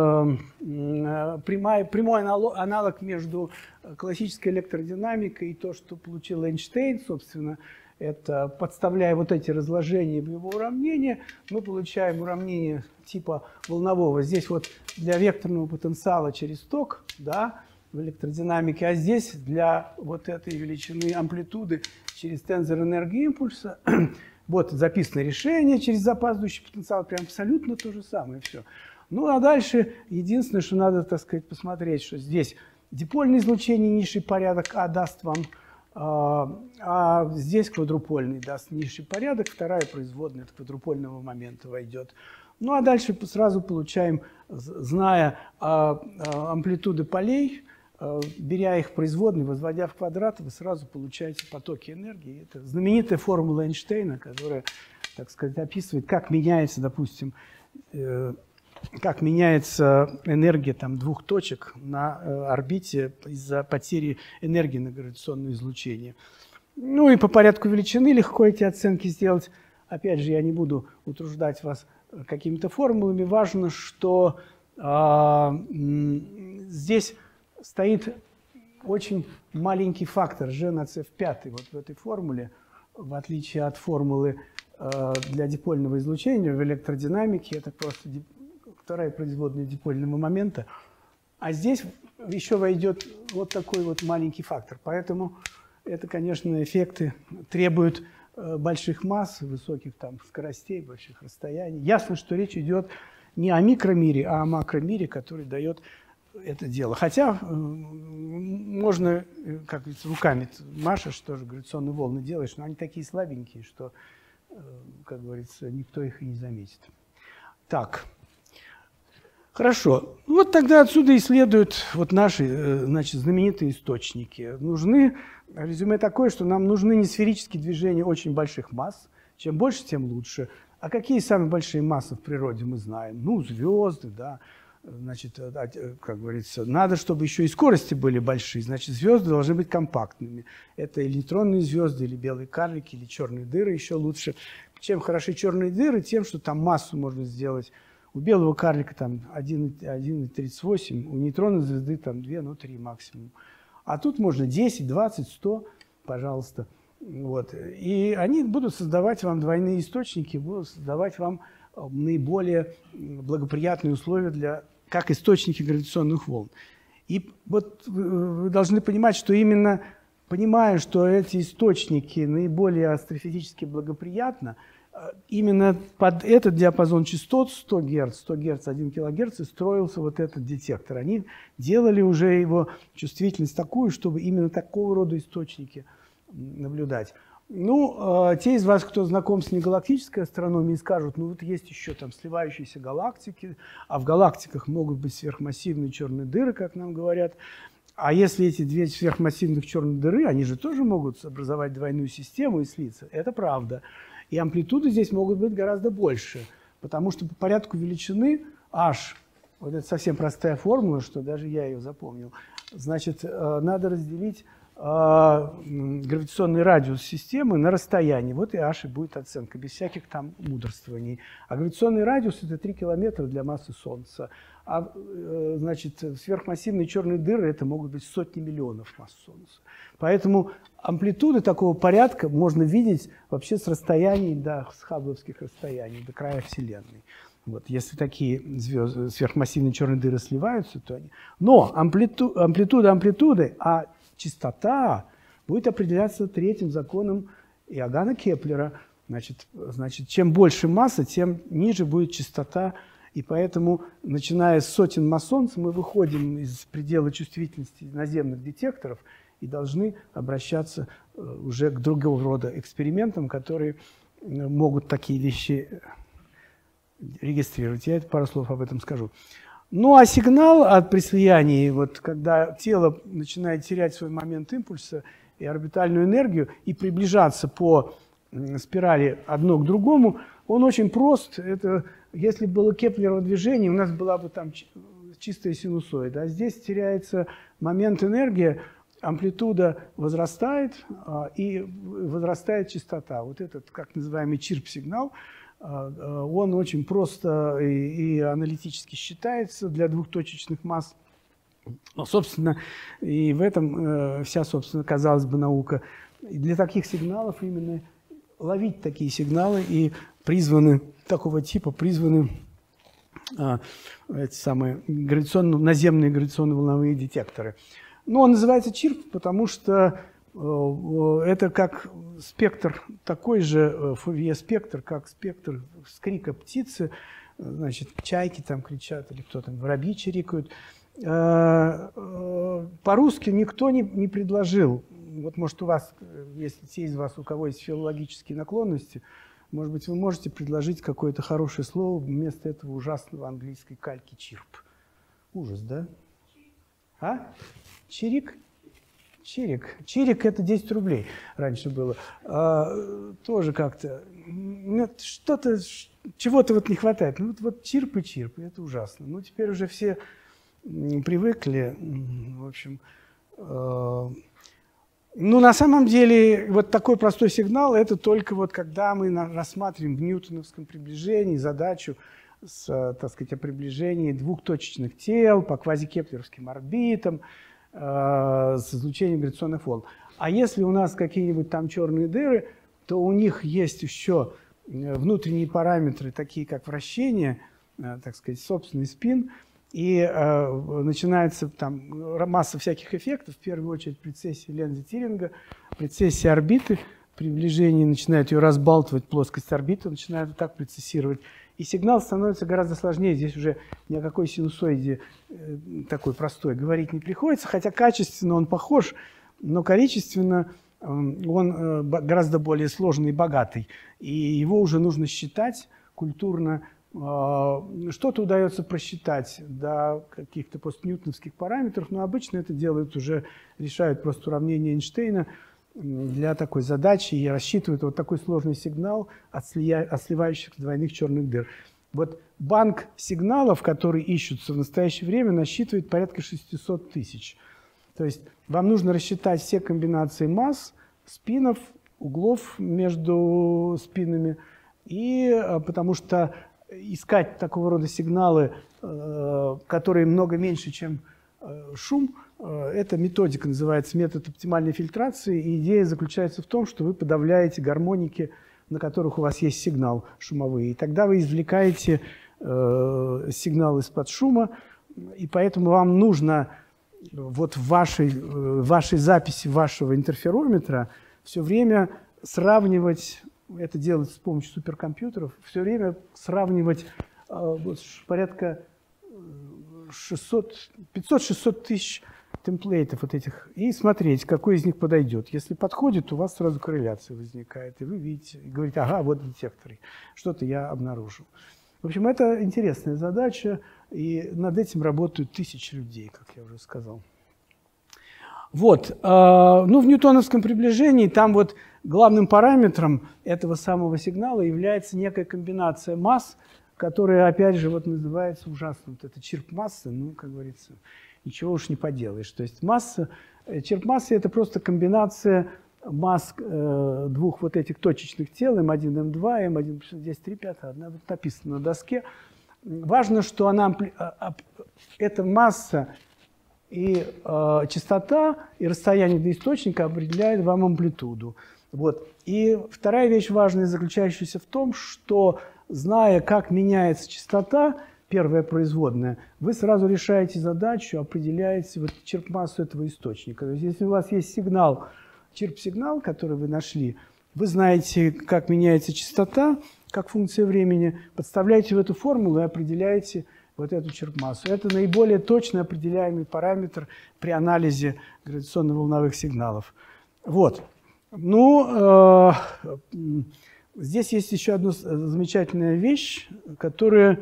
аналог между классической электродинамикой и то, что получил Эйнштейн, собственно, это подставляя вот эти разложения в его уравнение, мы получаем уравнение типа волнового. Здесь вот для векторного потенциала через ток, да, в электродинамике, а здесь для вот этой величины амплитуды через тензор энергии импульса. Вот записано решение через запаздывающий потенциал, прям абсолютно то же самое все. Ну а дальше единственное, что надо, так сказать, посмотреть, что здесь дипольное излучение низший порядок А даст вам, а здесь квадрупольный даст низший порядок, вторая производная от квадрупольного момента войдет. Ну а дальше сразу получаем, зная амплитуды полей, беря их производные, возводя в квадрат, вы сразу получаете потоки энергии. Это знаменитая формула Эйнштейна, которая, так сказать, описывает, как меняется, допустим, как меняется энергия там, двух точек на орбите из-за потери энергии на гравитационное излучение. Ну и по порядку величины легко эти оценки сделать. Опять же, я не буду утруждать вас какими-то формулами. Важно, что здесь стоит очень маленький фактор G на C в пятой вот в этой формуле, в отличие от формулы для дипольного излучения в электродинамике. Это просто вторая производная дипольного момента. А здесь еще войдет вот такой вот маленький фактор. Поэтому это, конечно, эффекты требуют больших масс, высоких там скоростей, больших расстояний. Ясно, что речь идет не о микромире, а о макромире, который дает это дело. Хотя можно, как говорится, руками машешь, тоже гравитационные волны делаешь, но они такие слабенькие, что, как говорится, никто их и не заметит. Так, хорошо. Вот тогда отсюда и следуют вот наши, значит, знаменитые источники. Нужны, резюме такое, что нам нужны не сферические движения очень больших масс. Чем больше, тем лучше. А какие самые большие массы в природе мы знаем? Ну, звезды, да. Значит, как говорится, надо, чтобы еще и скорости были большие, значит, звезды должны быть компактными. Это или нейтронные звезды, или белые карлики, или черные дыры еще лучше. Чем хороши черные дыры, тем, что там массу можно сделать. У белого карлика там 1,38, у нейтронной звезды там 2, ну 3 максимум. А тут можно 10, 20, 100, пожалуйста. Вот. И они будут создавать вам двойные источники, будут создавать вам наиболее благоприятные условия как источники гравитационных волн. И вот вы должны понимать, что именно понимая, что эти источники наиболее астрофизически благоприятны, именно под этот диапазон частот 100 Гц, 100 Гц, 1 кГц и строился вот этот детектор. Они делали уже его чувствительность такую, чтобы именно такого рода источники наблюдать. Ну, те из вас, кто знаком с негалактической астрономией, скажут, ну вот есть еще там сливающиеся галактики, а в галактиках могут быть сверхмассивные черные дыры, как нам говорят. А если эти две сверхмассивных черные дыры, они же тоже могут образовать двойную систему и слиться. Это правда. И амплитуды здесь могут быть гораздо больше, потому что по порядку величины h, вот это совсем простая формула, что даже я ее запомнил, значит, надо разделить гравитационный радиус системы на расстояние. Вот и h и будет оценка, без всяких там мудрствований. А гравитационный радиус – это 3 километра для массы Солнца. А, значит, сверхмассивные черные дыры – это могут быть сотни миллионов масс Солнца. Поэтому амплитуды такого порядка можно видеть вообще с расстояний, да, с хаббловских расстояний до края Вселенной. Вот, если такие звезды, сверхмассивные черные дыры сливаются, то они… Но амплитуда амплитуды, а частота будет определяться третьим законом Иоганна Кеплера. Значит, чем больше масса, тем ниже будет частота. И поэтому, начиная с сотен масс Солнца, мы выходим из предела чувствительности наземных детекторов и должны обращаться уже к другого рода экспериментам, которые могут такие вещи регистрировать. Я пару слов об этом скажу. Ну, а сигнал от при слиянии, вот когда тело начинает терять свой момент импульса и орбитальную энергию и приближаться по спирали одно к другому, он очень прост. Это, если было Кеплерово движение, у нас была бы там чистая синусоида. А здесь теряется момент энергии, амплитуда возрастает и возрастает частота. Вот этот, как называемый чирп-сигнал, он очень просто и аналитически считается для двухточечных масс. Собственно, и в этом вся, собственно, казалось бы, наука. И для таких сигналов именно ловить такие сигналы и призваны, такого типа, призваны эти самые наземные гравитационно-волновые детекторы. Но он называется ЧИРП, потому что это как спектр, такой же Фурье-спектр, как спектр с крика птицы, значит, чайки там кричат, или кто там, воробьи чирикают. По-русски никто не предложил, вот может у вас, если те из вас, у кого есть филологические наклонности, может быть, вы можете предложить какое-то хорошее слово вместо этого ужасного английской кальки чирп. Ужас, да? А? Чирик? Чирик. Чирик – это 10 рублей раньше было. Тоже как-то, что-то, чего-то вот не хватает. Ну, вот чирп и чирп, это ужасно. Ну, теперь уже все привыкли, в общем. Ну, на самом деле, вот такой простой сигнал – это только вот когда мы рассматриваем в ньютоновском приближении задачу так сказать, о приближении двухточечных тел по квазикеплеровским орбитам, с излучением гравитационных волн. А если у нас какие-нибудь там черные дыры, то у них есть еще внутренние параметры, такие как вращение, так сказать, собственный спин, и начинается там масса всяких эффектов, в первую очередь прецессия Ленза-Тиринга, прецессия орбиты, приближение начинает ее разбалтывать, плоскость орбиты начинает вот так прецессировать. И сигнал становится гораздо сложнее. Здесь уже ни о какой синусоиде такой простой говорить не приходится, хотя качественно он похож, но количественно он гораздо более сложный и богатый. И его уже нужно считать культурно. Что-то удается просчитать до каких-то постньютоновских параметров, но обычно это делают уже, решают просто уравнение Эйнштейна для такой задачи и рассчитывают вот такой сложный сигнал от сливающихся двойных черных дыр. Вот банк сигналов, которые ищутся в настоящее время, насчитывает порядка 600 тысяч. То есть вам нужно рассчитать все комбинации масс, спинов, углов между спинами, и потому что искать такого рода сигналы, которые много меньше, чем шум, эта методика называется метод оптимальной фильтрации, и идея заключается в том, что вы подавляете гармоники, на которых у вас есть сигнал шумовые, и тогда вы извлекаете сигнал из-под шума, и поэтому вам нужно вот в вашей записи вашего интерферометра все время сравнивать, это делать с помощью суперкомпьютеров, все время сравнивать порядка 500-600 тысяч темплейтов вот этих и смотреть, какой из них подойдет. Если подходит, у вас сразу корреляция возникает, и вы видите, и говорите, ага, вот детекторы, что-то я обнаружил. В общем, это интересная задача, и над этим работают тысячи людей, как я уже сказал. Вот. Ну, в ньютоновском приближении там вот главным параметром этого самого сигнала является некая комбинация масс, которая, опять же, вот называется ужасно. Вот это черп массы, ну, как говорится, ничего уж не поделаешь. То есть масса, черп массы – это просто комбинация масс двух вот этих точечных тел, М1, М2, М1, здесь 3/5, одна вот написана на доске. Важно, что она, эта масса и частота, и расстояние до источника определяет вам амплитуду. Вот. И вторая вещь важная, заключающаяся в том, что, зная, как меняется частота, первая производная, вы сразу решаете задачу, определяете вот черп-массу этого источника. То есть, если у вас есть сигнал, черп-сигнал, который вы нашли, вы знаете, как меняется частота, как функция времени, подставляете в эту формулу и определяете вот эту черп-массу. Это наиболее точно определяемый параметр при анализе гравитационно-волновых сигналов. Вот. Ну, здесь есть еще одна замечательная вещь, которую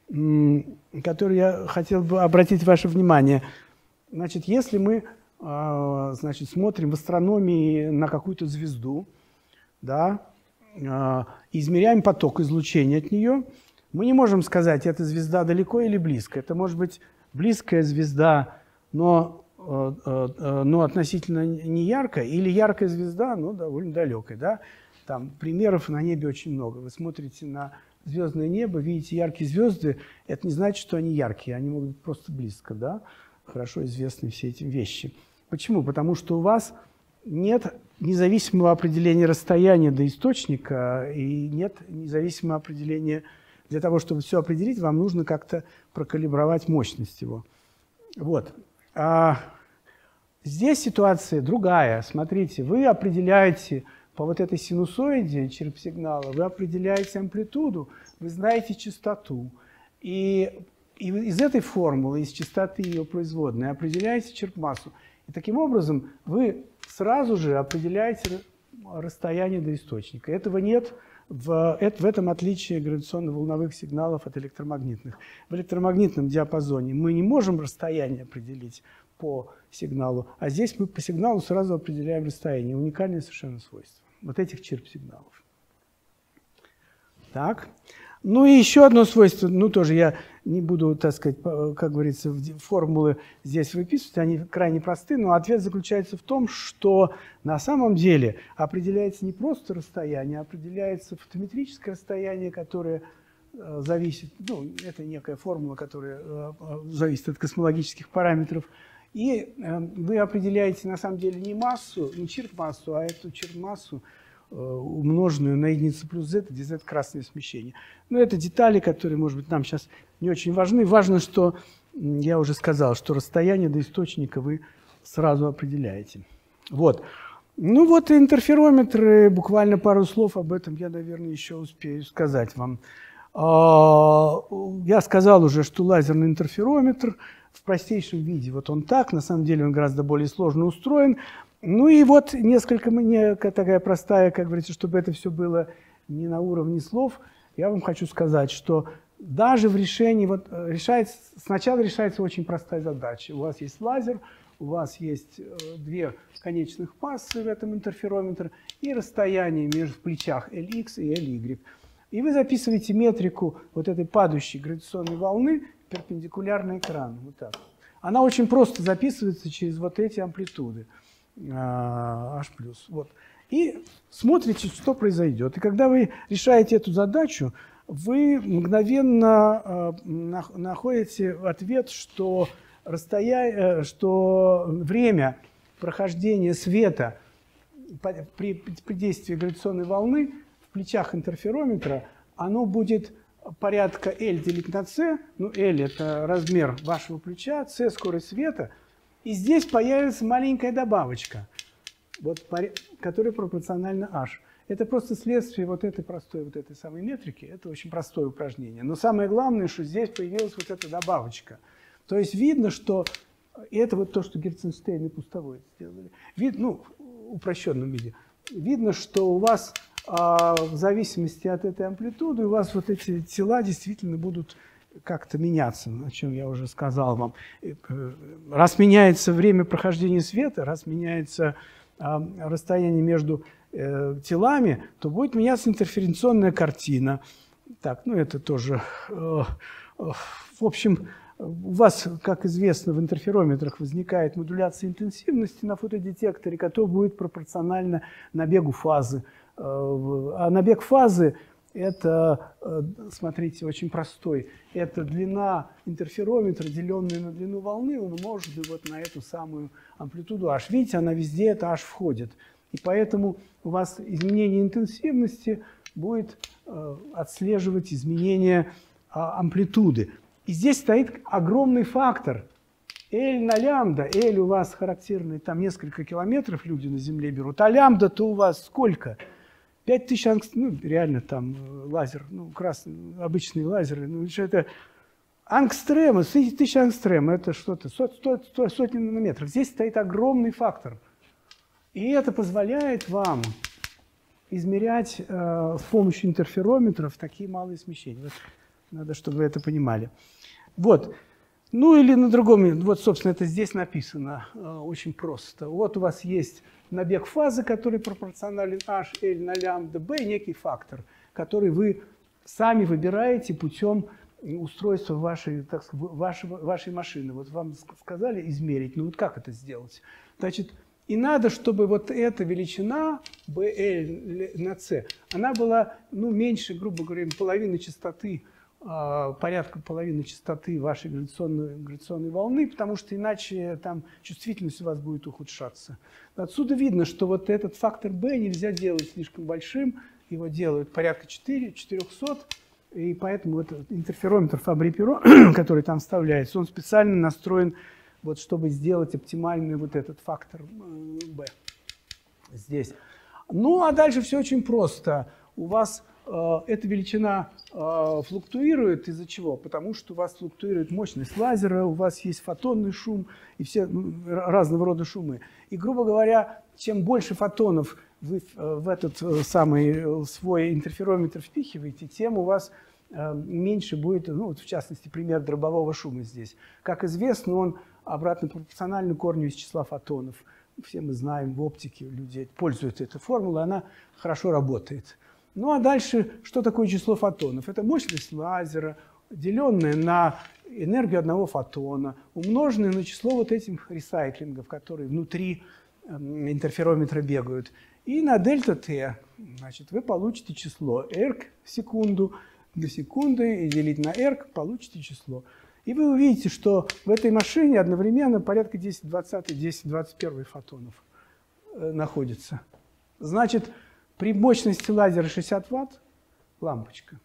я хотел бы обратить ваше внимание. Значит, если мы смотрим в астрономии на какую-то звезду, да, измеряем поток излучения от нее, мы не можем сказать, эта звезда далеко или близко. Это может быть близкая звезда, но относительно не яркая, или яркая звезда, но довольно далекая. Да? Там примеров на небе очень много. Вы смотрите на звездное небо, видите яркие звезды, это не значит, что они яркие, они могут быть просто близко. Да? Хорошо известны все эти вещи. Почему? Потому что у вас нет независимого определения расстояния до источника и нет независимого определения. Для того, чтобы все определить, вам нужно как-то прокалибровать мощность его. Вот. Здесь ситуация другая. Смотрите, вы определяете по вот этой синусоиде черп-сигнала, вы определяете амплитуду, вы знаете частоту. И из этой формулы, из частоты ее производной, определяете черп-массу. И таким образом вы сразу же определяете расстояние до источника. Этого нет. В этом отличие гравитационно-волновых сигналов от электромагнитных. В электромагнитном диапазоне мы не можем расстояние определить по сигналу, а здесь мы по сигналу сразу определяем расстояние. Уникальное совершенно свойство вот этих черп-сигналов. Так. Ну и еще одно свойство, ну тоже я не буду, так сказать, как говорится, формулы здесь выписывать, они крайне просты, но ответ заключается в том, что на самом деле определяется не просто расстояние, а определяется фотометрическое расстояние, которое зависит, ну, это некая формула, которая зависит от космологических параметров, и вы определяете на самом деле не массу, не черп-массу, а эту черп-массу, умноженную на единицу плюс z, где z красное смещение. Но это детали, которые, может быть, нам сейчас не очень важны. Важно, что, я уже сказал, что расстояние до источника вы сразу определяете. Вот. Ну вот и интерферометры, буквально пару слов об этом я, наверное, еще успею сказать вам. Я сказал уже, что лазерный интерферометр в простейшем виде, вот он так, на самом деле он гораздо более сложно устроен. Ну и вот несколько мне такая простая, как говорится, чтобы это все было не на уровне слов, я вам хочу сказать, что даже в решении, вот сначала решается очень простая задача. У вас есть лазер, у вас есть две конечных массы в этом интерферометре и расстояние между в плечах Lx и Ly. И вы записываете метрику вот этой падающей гравитационной волны перпендикулярно экрану. Вот так. Она очень просто записывается через вот эти амплитуды. H+. Вот. И смотрите, что произойдет. И когда вы решаете эту задачу, вы мгновенно находите ответ, что время прохождения света при действии гравитационной волны в плечах интерферометра, оно будет порядка L делить на C. Ну, L – это размер вашего плеча, C – скорость света. И здесь появится маленькая добавочка, вот, которая пропорциональна h. Это просто следствие вот этой простой, вот этой самой метрики. Это очень простое упражнение. Но самое главное, что здесь появилась вот эта добавочка. То есть видно, что это вот то, что Герценштейн и Пустовой сделали. Ну, в упрощенном виде. Видно, что у вас в зависимости от этой амплитуды, у вас вот эти тела действительно будут как-то меняться, о чем я уже сказал вам. Раз меняется время прохождения света, раз меняется расстояние между телами, то будет меняться интерференционная картина. Так, ну это тоже... В общем, у вас, как известно, в интерферометрах возникает модуляция интенсивности на фотодетекторе, которая будет пропорциональна набегу фазы. А набег фазы – это, смотрите, очень простой. Это длина интерферометра, деленная на длину волны, он умножен вот на эту самую амплитуду h. Видите, она везде, это h входит. И поэтому у вас изменение интенсивности будет отслеживать изменение амплитуды. И здесь стоит огромный фактор L на лямбда. L у вас характерный, там несколько километров люди на Земле берут, а лямбда-то у вас сколько? 5000 ангстрем, ну реально там лазер, ну красный, обычные лазеры, ну что это ангстремы, 1000 ангстрем, это что-то, сотни нанометров. Здесь стоит огромный фактор. И это позволяет вам измерять с помощью интерферометров такие малые смещения. Вот, надо, чтобы вы это понимали. Вот. Ну или на другом, вот, собственно, это здесь написано очень просто. Вот у вас есть набег фазы, который пропорционален h, L на лямбда, b, некий фактор, который вы сами выбираете путем устройства вашей, так сказать, вашей машины. Вот вам сказали измерить, ну вот как это сделать? Значит, и надо, чтобы вот эта величина BL на C, она была, ну, меньше, грубо говоря, половины частоты, порядка половины частоты вашей гравитационной волны, потому что иначе там чувствительность у вас будет ухудшаться. Отсюда видно, что вот этот фактор B нельзя делать слишком большим, его делают порядка 400, и поэтому вот интерферометр Фабри-Перо, который там вставляется, он специально настроен, вот, чтобы сделать оптимальный вот этот фактор B здесь. Ну, а дальше все очень просто. У вас эта величина флуктуирует из-за чего? Потому что у вас флуктуирует мощность лазера, у вас есть фотонный шум и все разного рода шумы. И, грубо говоря, чем больше фотонов вы в этот самый свой интерферометр впихиваете, тем у вас меньше будет, ну, вот в частности, пример дробового шума здесь. Как известно, он обратно пропорциональный корню из числа фотонов. Все мы знаем, в оптике люди пользуются этой формулой, она хорошо работает. Ну а дальше, что такое число фотонов? Это мощность лазера, деленная на энергию одного фотона, умноженная на число вот этих ресайклингов, которые внутри интерферометра бегают. И на дельта t, значит, вы получите число эрк в секунду, до секунды, и делить на эрк, получите число. И вы увидите, что в этой машине одновременно порядка 10-20, 10-21 фотонов находится. Значит, при мощности лазера 60 Вт лампочка,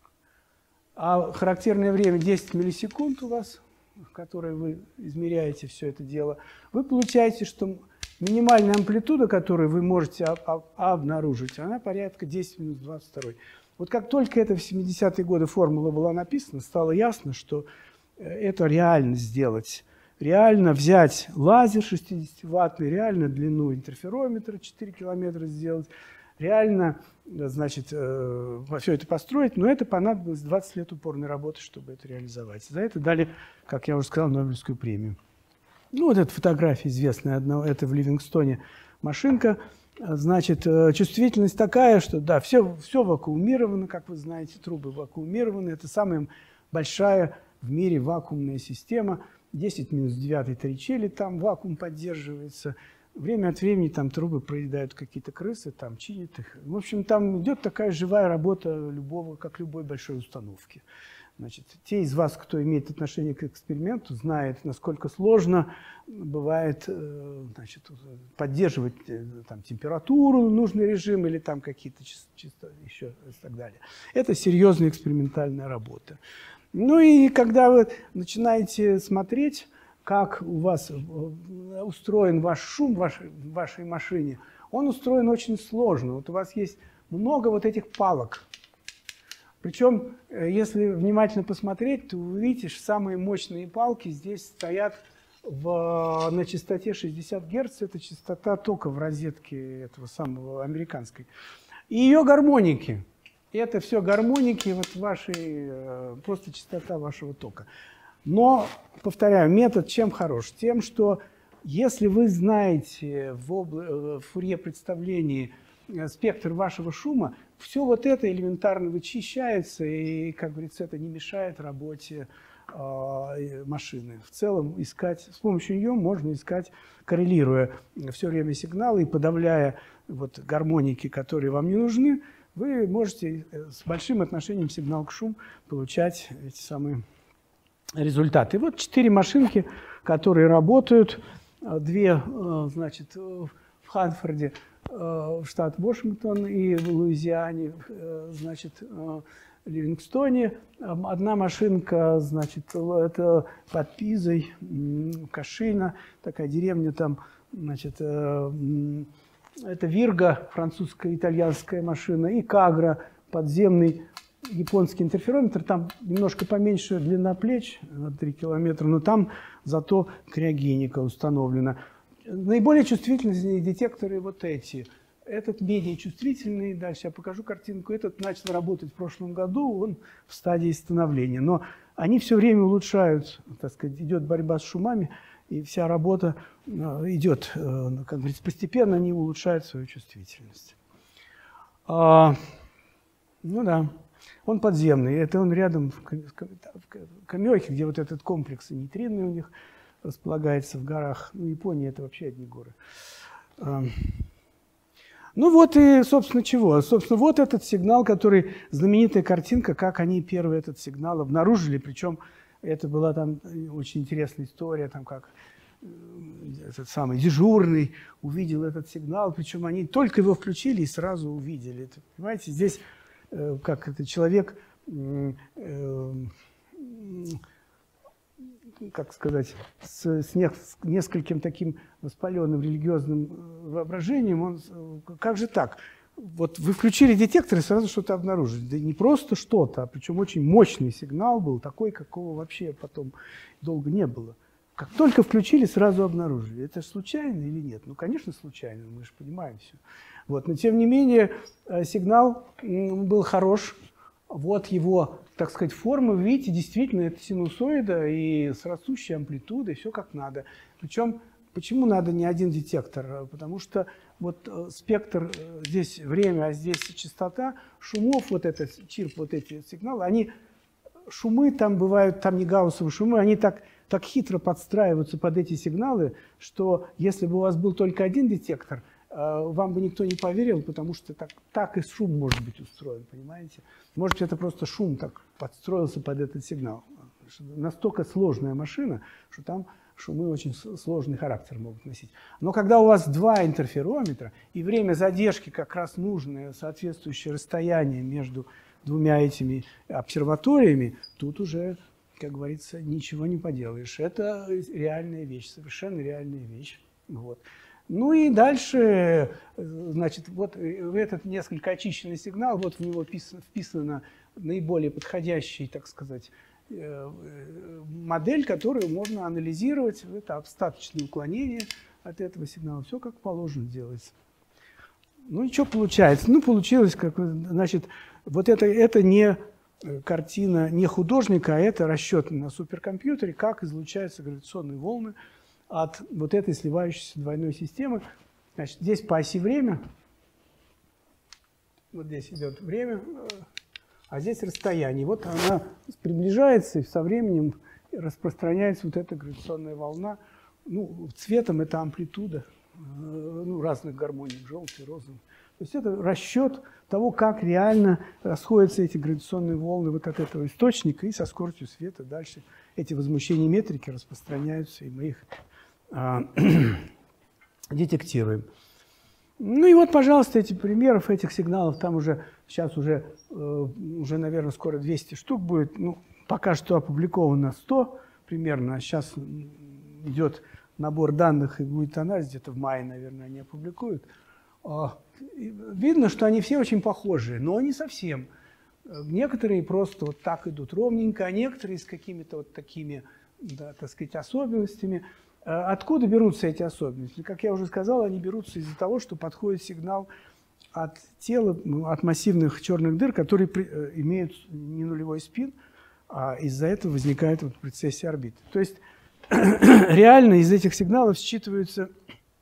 а характерное время 10 миллисекунд у вас, в которое вы измеряете все это дело, вы получаете, что минимальная амплитуда, которую вы можете обнаружить, она порядка 10 минус 22. Вот как только это в 70-е годы формула была написана, стало ясно, что это реально сделать. Реально взять лазер 60-ваттный, реально длину интерферометра 4 километра сделать, реально, значит, все это построить, но это понадобилось 20 лет упорной работы, чтобы это реализовать. За это дали, как я уже сказал, Нобелевскую премию. Ну, вот эта фотография известная, это в Ливингстоне машинка. Значит, чувствительность такая, что, да, все вакуумировано, как вы знаете, трубы вакуумированы. Это самая большая в мире вакуумная система. 10 минус 9 торричели, там вакуум поддерживается. Время от времени там трубы проедают какие-то крысы, там чинят их. В общем, там идет такая живая работа любого, как любой большой установки. Значит, те из вас, кто имеет отношение к эксперименту, знают, насколько сложно бывает, значит, поддерживать там температуру, нужный режим или там какие-то чисто еще и так далее. Это серьезная экспериментальная работа. Ну и когда вы начинаете смотреть, как у вас устроен ваш шум в вашей машине, он устроен очень сложно. Вот у вас есть много вот этих палок. Причем, если внимательно посмотреть, то вы увидите, что самые мощные палки здесь стоят на частоте 60 Гц. Это частота тока в розетке этого самого американской. И ее гармоники. это все гармоники, вот вашей, просто частота вашего тока. Но, повторяю, метод чем хорош? Тем, что если вы знаете в Фурье-представлении спектр вашего шума, все вот это элементарно вычищается, и, как говорится, это не мешает работе машины. В целом искать, с помощью нее можно искать, коррелируя все время сигналы и подавляя вот гармоники, которые вам не нужны, вы можете с большим отношением сигнал к шуму получать эти самые результаты. И вот 4 машинки, которые работают. 2, значит, в Ханфорде, штат Вашингтон, и в Луизиане, значит, Ливингстоне. 1 машинка, значит, это под Пизой, Кашина, такая деревня там, значит, это Вирга, французская, итальянская машина, и Кагра, подземный японский интерферометр. Там немножко поменьше длина плеч, 3 километра, но там зато криогеника установлена. Наиболее чувствительные детекторы вот эти. Этот менее чувствительный, дальше я покажу картинку, этот начал работать в прошлом году, он в стадии становления. Но они все время улучшают, так сказать, идет борьба с шумами, и вся работа идет, как говорится, постепенно они улучшают свою чувствительность. Ну да, он подземный, это он рядом в Камёхе, где вот этот комплекс нейтринный у них располагается в горах. Ну, Япония – это вообще одни горы. Ну вот и, собственно, чего? Собственно, вот этот сигнал, который, знаменитая картинка, как они первый этот сигнал обнаружили, причем это была там очень интересная история, там как этот самый дежурный увидел этот сигнал, причем они только его включили и сразу увидели. Это, понимаете, здесь как это человек, как сказать, с нескольким таким воспаленным религиозным воображением, он, как же так? Вот вы включили детектор и сразу что-то обнаружили. Да не просто что-то, а причем очень мощный сигнал был, такой, какого вообще потом долго не было. Как только включили, сразу обнаружили. Это случайно или нет? Ну, конечно, случайно, мы же понимаем все. Вот. Но, тем не менее, сигнал был хорош. Вот его, так сказать, форма. Вы видите, действительно, это синусоида и с растущей амплитудой, все как надо. Причем, почему надо не один детектор? Потому что вот спектр, здесь время, а здесь частота шумов, вот этот чирп, вот эти сигналы, они, шумы там бывают, там не гауссовые шумы, они так хитро подстраиваются под эти сигналы, что если бы у вас был только один детектор, вам бы никто не поверил, потому что так и шум может быть устроен, понимаете? Может, это просто шум так подстроился под этот сигнал. Настолько сложная машина, что там шумы очень сложный характер могут носить. Но когда у вас 2 интерферометра, и время задержки как раз нужное, соответствующее расстояние между 2 этими обсерваториями, тут уже, как говорится, ничего не поделаешь. Это реальная вещь, совершенно реальная вещь. Вот. Ну и дальше, значит, вот в этот несколько очищенный сигнал, вот в него вписана наиболее подходящая, так сказать, модель, которую можно анализировать. Это остаточное уклонение от этого сигнала. Все как положено делается. Ну и что получается? Ну, получилось, как, значит, вот это не картина не художника, а это расчет на суперкомпьютере, как излучаются гравитационные волны от вот этой сливающейся двойной системы. Значит, здесь по оси время, вот здесь идет время, а здесь расстояние. Вот она приближается, и со временем распространяется вот эта гравитационная волна. Ну, цветом это амплитуда, ну, разных гармоник, желтый, розовый. То есть это расчет того, как реально расходятся эти гравитационные волны вот от этого источника, и со скоростью света дальше эти возмущения метрики распространяются, и мы их детектируем. Ну и вот, пожалуйста, эти примеров, этих сигналов, там уже, сейчас уже, наверное, скоро 200 штук будет. Ну, пока что опубликовано 100 примерно, а сейчас идет набор данных, и будет анализ, где-то в мае, наверное, они опубликуют. Видно, что они все очень похожи, но не совсем. Некоторые просто вот так идут ровненько, а некоторые с какими-то вот такими, да, так сказать, особенностями. Откуда берутся эти особенности? Как я уже сказал, они берутся из-за того, что подходит сигнал от тела, от массивных черных дыр, которые имеют не нулевой спин, а из-за этого возникает вот прецессия орбиты. То есть реально из этих сигналов считываются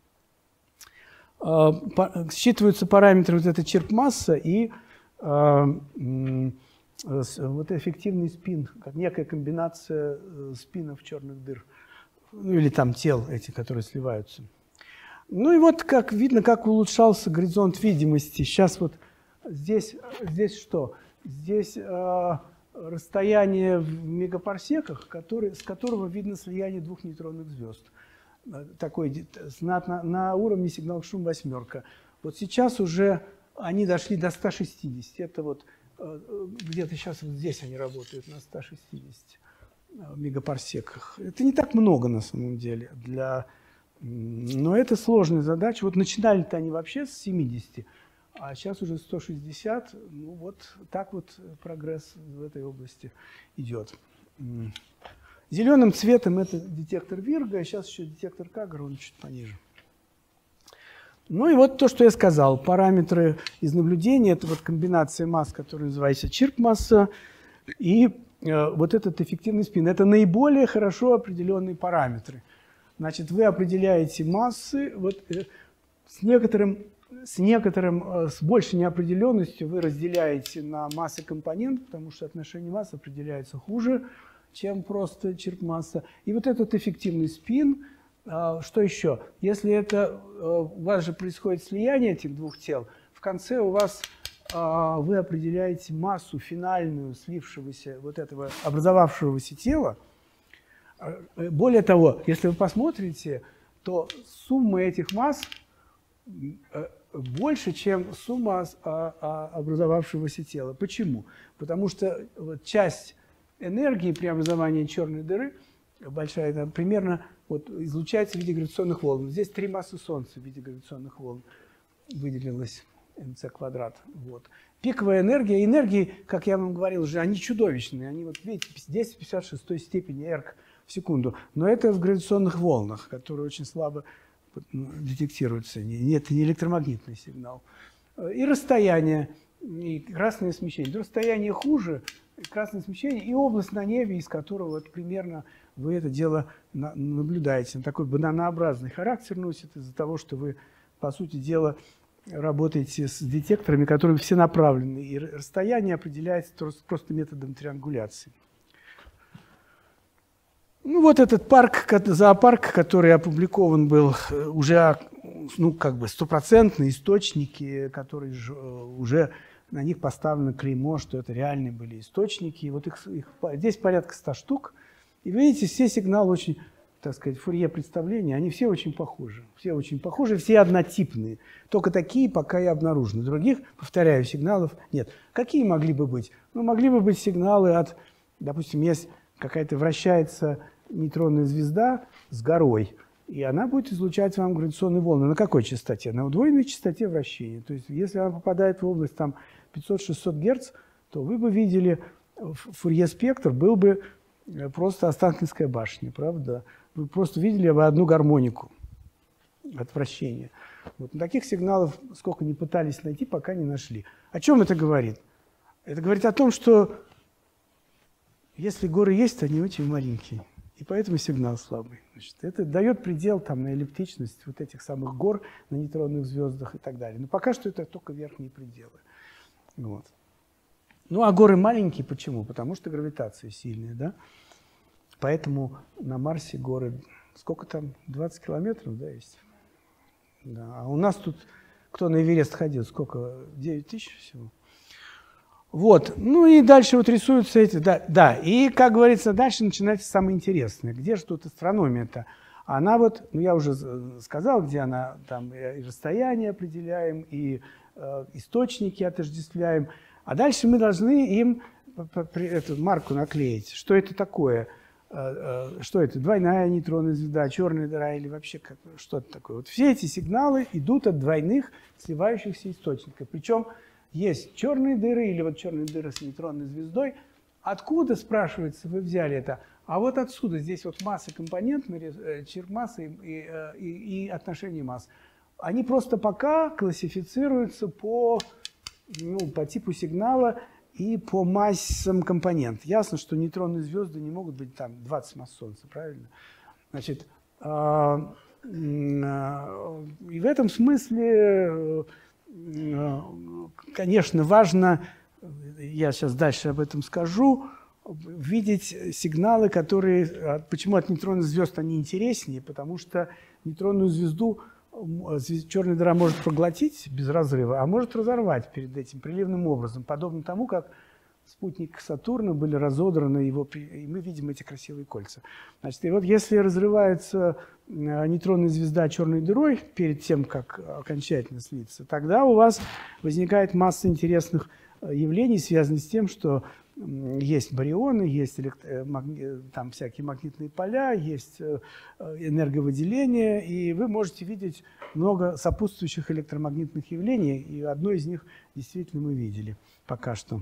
параметры вот этой черп-масса и вот эффективный спин, как некая комбинация спинов черных дыр, ну или там тел этих, которые сливаются. Ну и вот как видно, как улучшался горизонт видимости. Сейчас вот здесь что? Здесь расстояние в мегапарсеках, с которого видно слияние двух нейтронных звезд. Такой на уровне сигнал шум восьмерка. Вот сейчас уже они дошли до 160. Это вот где-то сейчас вот здесь они работают на 160 мегапарсеках. Это не так много на самом деле. Но это сложная задача. Вот начинали-то они вообще с 70, а сейчас уже 160. Ну вот так вот прогресс в этой области идет. Зеленым цветом это детектор Вирга, а сейчас еще детектор Кагара, он чуть пониже. Ну и вот то, что я сказал. Параметры из наблюдения – это вот комбинация масс, которая называется чирп-масса, и вот этот эффективный спин. Это наиболее хорошо определенные параметры. Значит, вы определяете массы, вот, с большей неопределенностью вы разделяете на массы компонент, потому что отношение масс определяется хуже, чем просто черп-масса. И вот этот эффективный спин, что еще? Если у вас же происходит слияние этих двух тел, в конце у вас вы определяете массу финальную слившегося, вот этого образовавшегося тела. Более того, если вы посмотрите, то сумма этих масс больше, чем сумма образовавшегося тела. Почему? Потому что часть энергии при образовании черной дыры, большая, там, примерно вот, излучается в виде гравитационных волн. Здесь 3 массы Солнца в виде гравитационных волн выделилось, МЦ квадрат. Вот. Пиковая энергия, энергии, как я вам говорил уже, они чудовищные. Они, вот видите, здесь в 56 степени эрг в секунду. Но это в гравитационных волнах, которые очень слабо детектируются. Это не электромагнитный сигнал. И расстояние, и красное смещение. Расстояние хуже, красное смещение, и область на небе, из которого вот примерно вы это дело наблюдаете. Такой бананообразный характер носит из-за того, что вы, по сути дела, работаете с детекторами, которые все направлены, и расстояние определяется просто методом триангуляции. Ну, вот этот зоопарк, который опубликован был, уже, ну, как бы стопроцентные источники, которые уже на них поставлено клеймо, что это реальные были источники. И вот здесь порядка 100 штук. И видите, все сигналы очень, так сказать, фурье представления, они все очень похожи. Все очень похожи, все однотипные. Только такие пока и обнаружены. Других, повторяю, сигналов нет. Какие могли бы быть? Ну, могли бы быть сигналы от, допустим, есть какая-то вращается нейтронная звезда с горой, и она будет излучать вам гравитационные волны. На какой частоте? На удвоенной частоте вращения. То есть, если она попадает в область там 500-600 Гц, то вы бы видели, фурье-спектр был бы просто Останкинская башня, правда? Вы просто видели бы одну гармонику от вращения. Вот. Таких сигналов, сколько ни пытались найти, пока не нашли. О чем это говорит? Это говорит о том, что если горы есть, то они очень маленькие. И поэтому сигнал слабый. Значит, это дает предел там, на эллиптичность вот этих самых гор на нейтронных звездах и так далее. Но пока что это только верхние пределы. Вот. Ну, а горы маленькие почему? Потому что гравитация сильная, да? Поэтому на Марсе горы, сколько там, 20 километров, да, есть? Да. А у нас тут, кто на Эверест ходил, сколько, 9 тысяч всего? Вот, ну и дальше вот рисуются эти, да, и, как говорится, дальше начинается самое интересное. Где же тут астрономия-то? Она вот, ну я уже сказал, где она, там и расстояние определяем, и источники отождествляем, а дальше мы должны им эту марку наклеить. Что это такое? Что это? Двойная нейтронная звезда, черная дыра или вообще что это такое? Вот все эти сигналы идут от двойных сливающихся источников, причем есть черные дыры или вот черные дыры с нейтронной звездой. Откуда, спрашивается, вы взяли это? А вот отсюда, здесь вот масса компонент, черп-масса и отношение масс. Они просто пока классифицируются по типу сигнала и по массам компонент. Ясно, что нейтронные звезды не могут быть там 20 масс Солнца, правильно? Значит, и в этом смысле, конечно, важно, я сейчас дальше об этом скажу, видеть сигналы, которые... Почему от нейтронных звезд они интереснее? Потому что нейтронную звезду черная дыра может проглотить без разрыва, а может разорвать перед этим приливным образом, подобно тому, как спутник Сатурна были разодраны, и мы видим эти красивые кольца. Значит, и вот если разрывается нейтронная звезда черной дырой перед тем, как окончательно слиться, тогда у вас возникает масса интересных явлений, связанных с тем, что есть барионы, есть там всякие магнитные поля, есть энерговыделение, и вы можете видеть много сопутствующих электромагнитных явлений, и одно из них действительно мы видели пока что.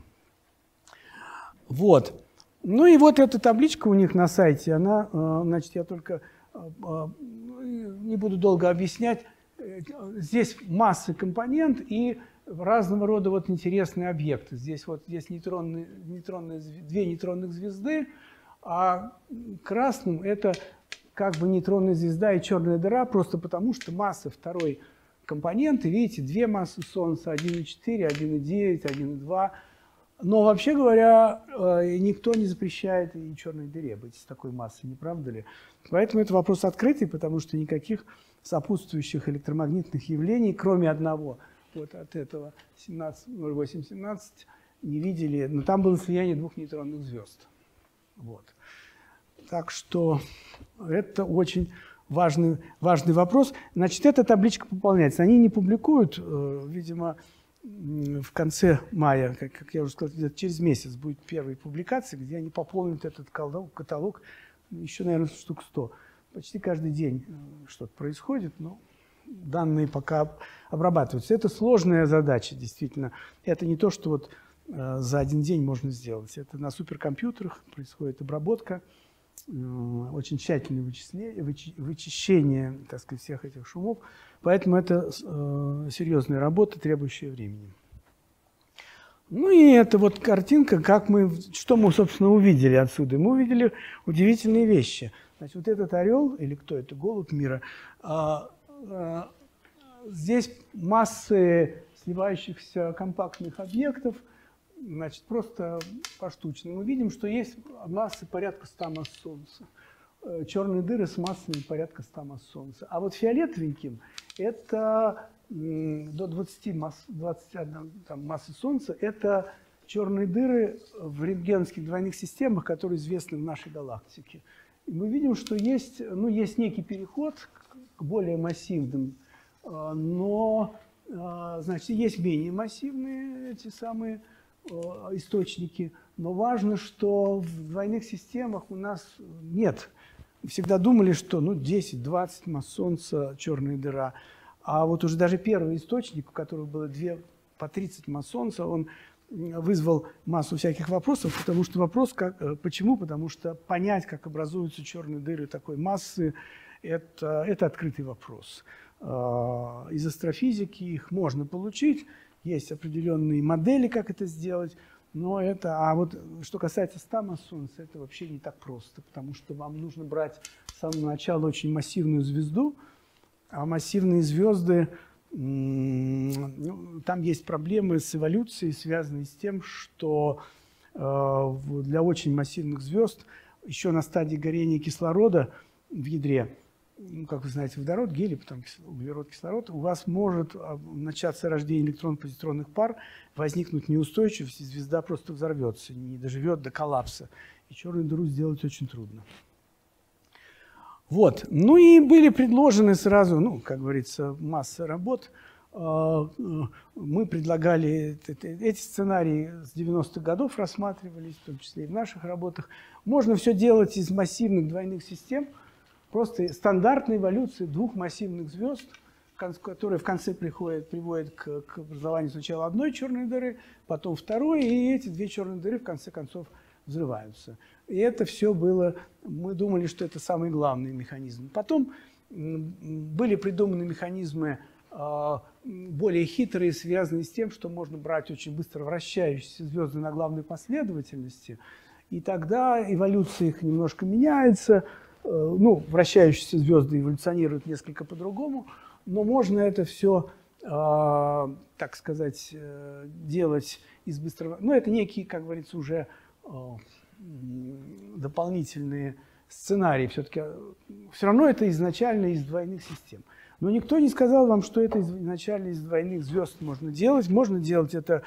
Вот. Ну и вот эта табличка у них на сайте, она, значит, я только не буду долго объяснять. Здесь масса компонент и разного рода вот интересные объекты. Здесь вот есть две нейтронных звезды, а красным это как бы нейтронная звезда и черная дыра, просто потому что масса второй компоненты, видите, две массы Солнца, 1,4, 1,9, 1,2. Но вообще говоря, никто не запрещает и черной дыре быть с такой массой, не правда ли? Поэтому это вопрос открытый, потому что никаких сопутствующих электромагнитных явлений, кроме одного, вот от этого 0817, не видели. Но там было слияние двух нейтронных звезд. Вот. Так что это очень важный вопрос. Значит, эта табличка пополняется. Они не публикуют, видимо, в конце мая, как я уже сказал, через месяц будет первая публикация, где они пополнят этот каталог еще, наверное, штук 100. Почти каждый день что-то происходит, но данные пока обрабатываются. Это сложная задача, действительно. Это не то, что вот за один день можно сделать. Это на суперкомпьютерах происходит обработка, очень тщательное вычищение, так сказать, всех этих шумов. Поэтому это серьезная работа, требующая времени. Ну и это вот картинка, что мы, собственно, увидели отсюда. Мы увидели удивительные вещи. Значит, вот этот орел, или кто это, голубь мира, здесь массы сливающихся компактных объектов, значит, просто поштучно. Мы видим, что есть массы порядка 100 масс Солнца. Черные дыры с массами порядка 100 масс Солнца. А вот фиолетовеньким это до 21 массы Солнца. Это черные дыры в рентгеновских двойных системах, которые известны в нашей галактике. И мы видим, что есть некий переход к более массивным, но, значит, есть менее массивные эти самые источники. Но важно, что в двойных системах у нас нет. Всегда думали, что 10-20 масс Солнца черная дыра. А вот уже даже первый источник, у которого было 2 по 30 масс Солнца, он вызвал массу всяких вопросов, потому что почему? Потому что понять, как образуются черные дыры такой массы, это открытый вопрос. Из астрофизики их можно получить, есть определенные модели, как это сделать, но а вот что касается 100 масс Солнца, это вообще не так просто, потому что вам нужно брать с самого начала очень массивную звезду, а массивные звезды, там есть проблемы с эволюцией, связанные с тем, что для очень массивных звезд еще на стадии горения кислорода в ядре, как вы знаете, водород, гелий, потом углерод, кислород, у вас может начаться рождение электрон-позитронных пар, возникнуть неустойчивость, и звезда просто взорвется, не доживет до коллапса. И черную дыру сделать очень трудно. Вот. Ну и были предложены сразу, как говорится, масса работ. Мы предлагали эти сценарии с 90-х годов, рассматривались, в том числе и в наших работах. Можно все делать из массивных двойных систем, просто стандартная эволюция двух массивных звезд, которые в конце приводят к образованию сначала одной черной дыры, потом второй, и эти две черные дыры в конце концов взрываются. И это все было, мы думали, что это самый главный механизм. Потом были придуманы механизмы более хитрые, связанные с тем, что можно брать очень быстро вращающиеся звезды на главной последовательности, и тогда эволюция их немножко меняется. Ну, вращающиеся звезды эволюционируют несколько по-другому, но можно это все, так сказать, делать из быстрого... Ну, это некие, как говорится, уже дополнительные сценарии. Все-таки все равно это изначально из двойных систем. Но никто не сказал вам, что это изначально из двойных звезд можно делать. Можно делать это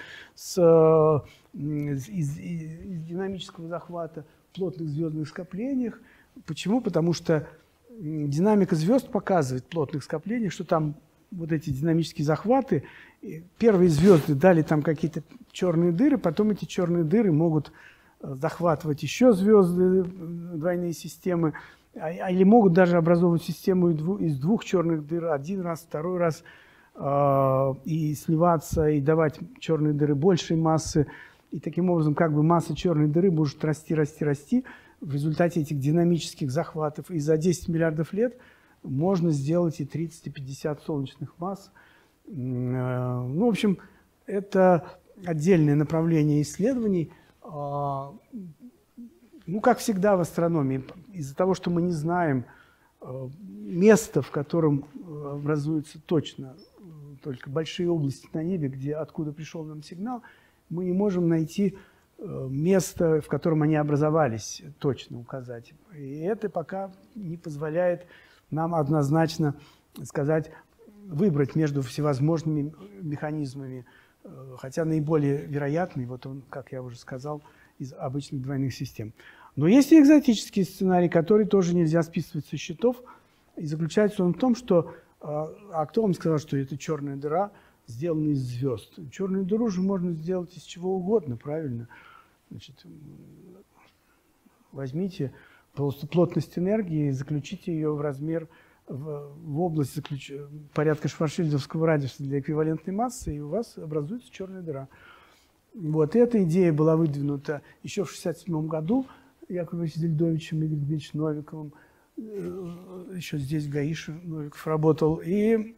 из динамического захвата в плотных звездных скоплениях. Почему? Потому что динамика звезд показывает в плотных скоплениях, что там вот эти динамические захваты, первые звезды дали там какие-то черные дыры, потом эти черные дыры могут захватывать еще звезды, двойные системы, или могут даже образовывать систему из двух черных дыр один раз, второй раз, и сливаться, и давать черные дыры большей массы. И таким образом как бы масса черной дыры может расти, расти, расти. В результате этих динамических захватов. И за 10 миллиардов лет можно сделать и 30, и 50 солнечных масс. Ну, в общем, это отдельное направление исследований. Ну, как всегда в астрономии, из-за того, что мы не знаем место, в котором образуются точно только большие области на небе, откуда пришел нам сигнал, мы не можем найти место, в котором они образовались, точно указать. И это пока не позволяет нам однозначно сказать, выбрать между всевозможными механизмами, хотя наиболее вероятный, вот он, как я уже сказал, из обычных двойных систем. Но есть и экзотический сценарий, который тоже нельзя списывать со счетов. И заключается он в том, что... А кто вам сказал, что это черная дыра, сделана из звезд? Черную дыру же можно сделать из чего угодно, правильно? Значит, возьмите просто плотность энергии и заключите ее в размер, в область порядка шварцшильдовского радиуса для эквивалентной массы, и у вас образуется черная дыра. Вот эта идея была выдвинута еще в 1967 году Яковом Зельдовичем и Игорем Дмитриевичем Новиковым. Еще здесь Гаиша Новиков работал. И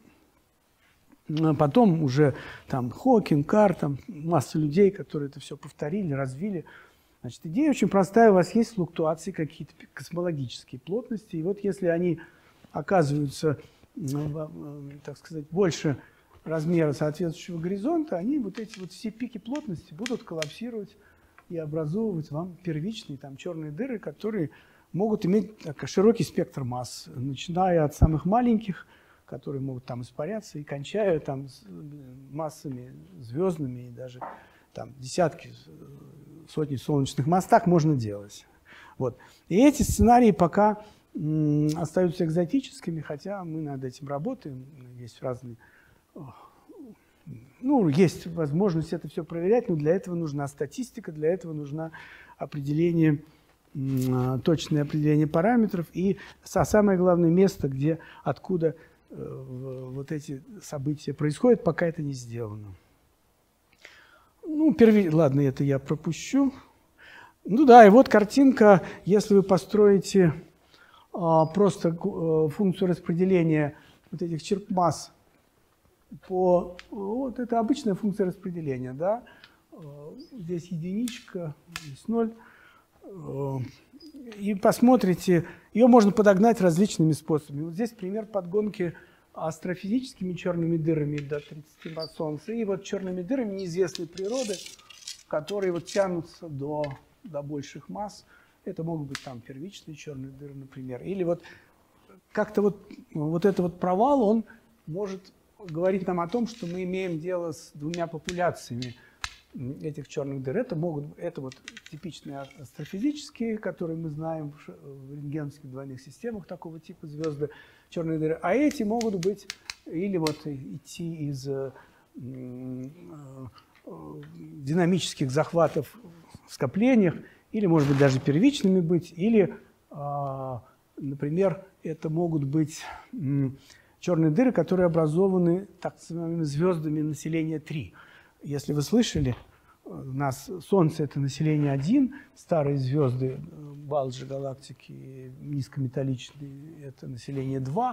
потом уже там Хокинг, Карр, там масса людей, которые это все повторили, развили. Значит, идея очень простая. У вас есть флуктуации какие-то космологические плотности. И вот если они оказываются, так сказать, больше размера соответствующего горизонта, они вот эти вот все пики плотности будут коллапсировать и образовывать вам первичные там черные дыры, которые могут иметь широкий спектр масс, начиная от самых маленьких, которые могут там испаряться, и кончая там массами звездными, и даже там десятки, сотни солнечных масс. Так можно делать. Вот. И эти сценарии пока остаются экзотическими, хотя мы над этим работаем, есть разные... Ну, есть возможность это все проверять, но для этого нужна статистика, для этого нужно определение, точное определение параметров и самое главное место, откуда вот эти события происходят, пока это не сделано. Ну, ладно, это я пропущу. Ну да, и вот картинка, если вы построите просто функцию распределения вот этих черпмасс вот это обычная функция распределения, да, здесь единичка, здесь 0, и посмотрите, ее можно подогнать различными способами. Вот здесь пример подгонки астрофизическими черными дырами до 30 масс Солнца и вот черными дырами неизвестной природы, которые вот тянутся до больших масс. Это могут быть там первичные черные дыры, например. Или вот как-то вот этот вот провал, он может говорить нам о том, что мы имеем дело с двумя популяциями этих черных дыр. Это вот типичные астрофизические, которые мы знаем в рентгеновских двойных системах такого типа звезды, черные дыры. А эти могут быть или вот идти из динамических захватов в скоплениях, или, может быть, даже первичными быть, или, например, это могут быть черные дыры, которые образованы так называемыми звездами населения 3. Если вы слышали, у нас Солнце – это население 1, старые звезды, Балджи галактики, низкометалличные – это население 2,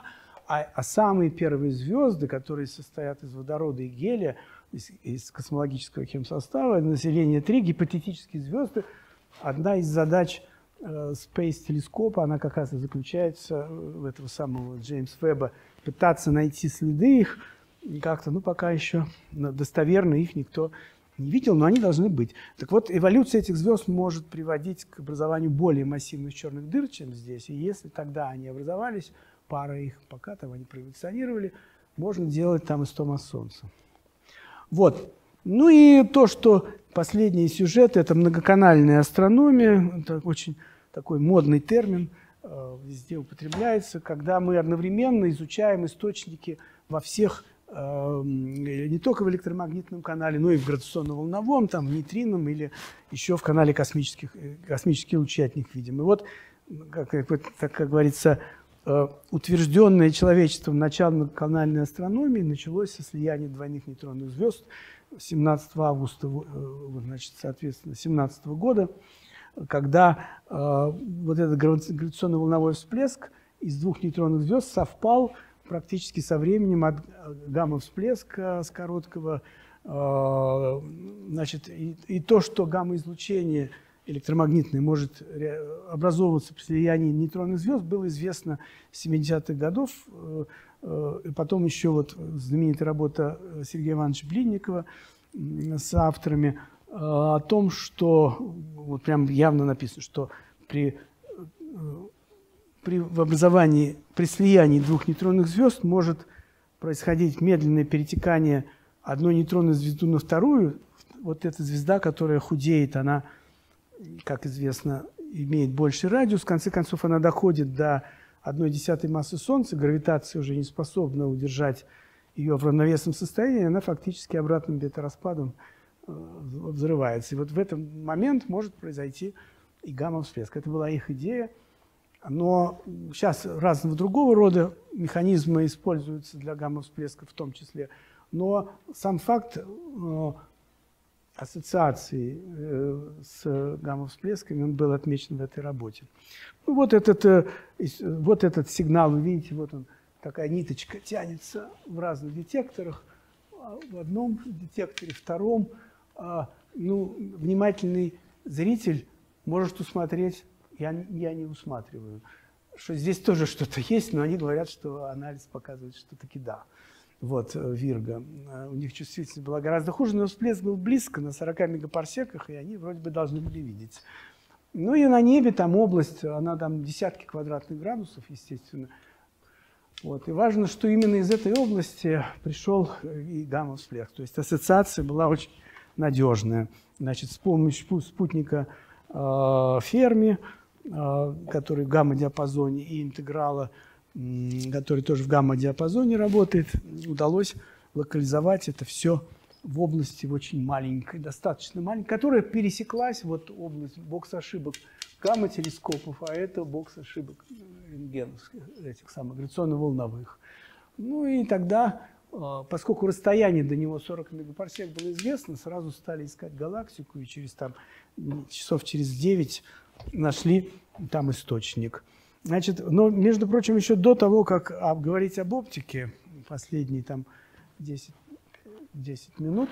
А самые первые звезды, которые состоят из водорода и гелия, из космологического химсостава, население 3, гипотетические звезды, одна из задач Space телескопа, она как раз и заключается в этого самого Джеймса Веба, пытаться найти следы их, как-то, ну, пока еще достоверно их никто не видел, но они должны быть. Так вот, эволюция этих звезд может приводить к образованию более массивных черных дыр, чем здесь, и если тогда они образовались, пара их, пока там они проэволюционировали, можно делать там истомос Солнца. Вот. Ну и то, что последний сюжет – это многоканальная астрономия, это очень такой модный термин, везде употребляется, когда мы одновременно изучаем источники во всех, не только в электромагнитном канале, но и в гравитационно-волновом, там, в нейтрином или еще в канале космические лучи от них видим. И вот, как говорится, утвержденное человечеством начало многоканальной астрономии началось со слияния двойных нейтронных звезд 17 августа, значит, соответственно, 17 года, когда вот этот гравитационно-волновой всплеск из двух нейтронных звезд совпал практически со временем от гамма-всплеска с короткого. Значит, и то, что гамма-излучение электромагнитное может образовываться при слиянии нейтронных звезд, было известно с 70-х годов. И потом еще вот знаменитая работа Сергея Ивановича Блинникова с авторами о том, что вот прям явно написано, что при слиянии двух нейтронных звезд может происходить медленное перетекание одной нейтронной звезды на вторую. Вот эта звезда, которая худеет, она, как известно, имеет больший радиус. В конце концов, она доходит до 1/10 массы Солнца, гравитация уже не способна удержать ее в равновесном состоянии, она фактически обратным бета-распадом взрывается. И вот в этот момент может произойти и гамма-всплеск. Это была их идея. Но сейчас разного другого рода механизмы используются для гамма-всплеска в том числе. Но сам факт ассоциации с гамма-всплесками он был отмечен в этой работе. Ну, вот этот сигнал, вы видите, вот он, такая ниточка тянется в разных детекторах. В одном детекторе, втором. Ну, внимательный зритель может усмотреть, я не усматриваю, что здесь тоже что-то есть, но они говорят, что анализ показывает, что таки да. Вот, Вирго. У них чувствительность была гораздо хуже, но всплеск был близко, на 40 мегапарсеках, и они вроде бы должны были видеть. Ну и на небе там область, она там десятки квадратных градусов, естественно. Вот. И важно, что именно из этой области пришел и гамма-всплеск. То есть ассоциация была очень надежная. Значит, с помощью спутника Ферми, который в гамма-диапазоне, и интеграла, который тоже в гамма-диапазоне работает, удалось локализовать это все в области очень маленькой, достаточно маленькой, которая пересеклась, вот область, бокс ошибок гамма-телескопов, а это бокс ошибок рентгеновских, этих самых гравитационно-волновых. Ну и тогда, поскольку расстояние до него 40 мегапарсек было известно, сразу стали искать галактику, и часов через 9 нашли там источник. Значит, но, между прочим, еще до того, как говорить об оптике, последние там 10 минут,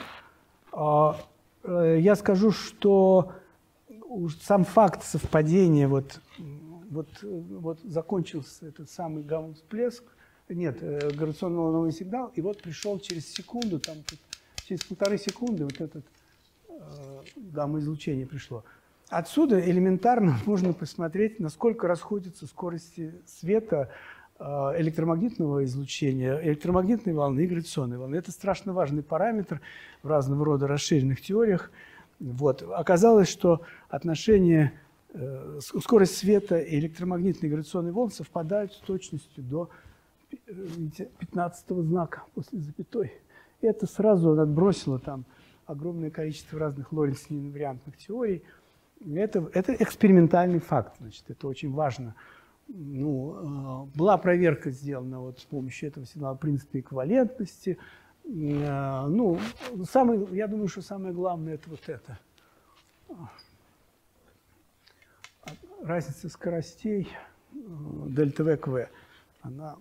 я скажу, что сам факт совпадения, вот закончился этот самый гамма-всплеск, гравитационно-волновой сигнал, и вот пришел через секунду, там через 1,5 секунды вот это гамма-излучение пришло. Отсюда элементарно можно посмотреть, насколько расходятся скорости света электромагнитного излучения, электромагнитной волны и гравитационной волны. Это страшно важный параметр в разного рода расширенных теориях. Вот. Оказалось, что отношение скорость света и электромагнитной и гравитационной волн совпадают с точностью до 15-го знака после запятой. И это сразу отбросило там огромное количество разных Лоренц-инвариантных теорий. Это экспериментальный факт, значит, это очень важно. Ну, была проверка сделана вот с помощью этого сигнала принципа эквивалентности. Ну, я думаю, что самое главное – это вот это. Разница скоростей дельта В к В. Она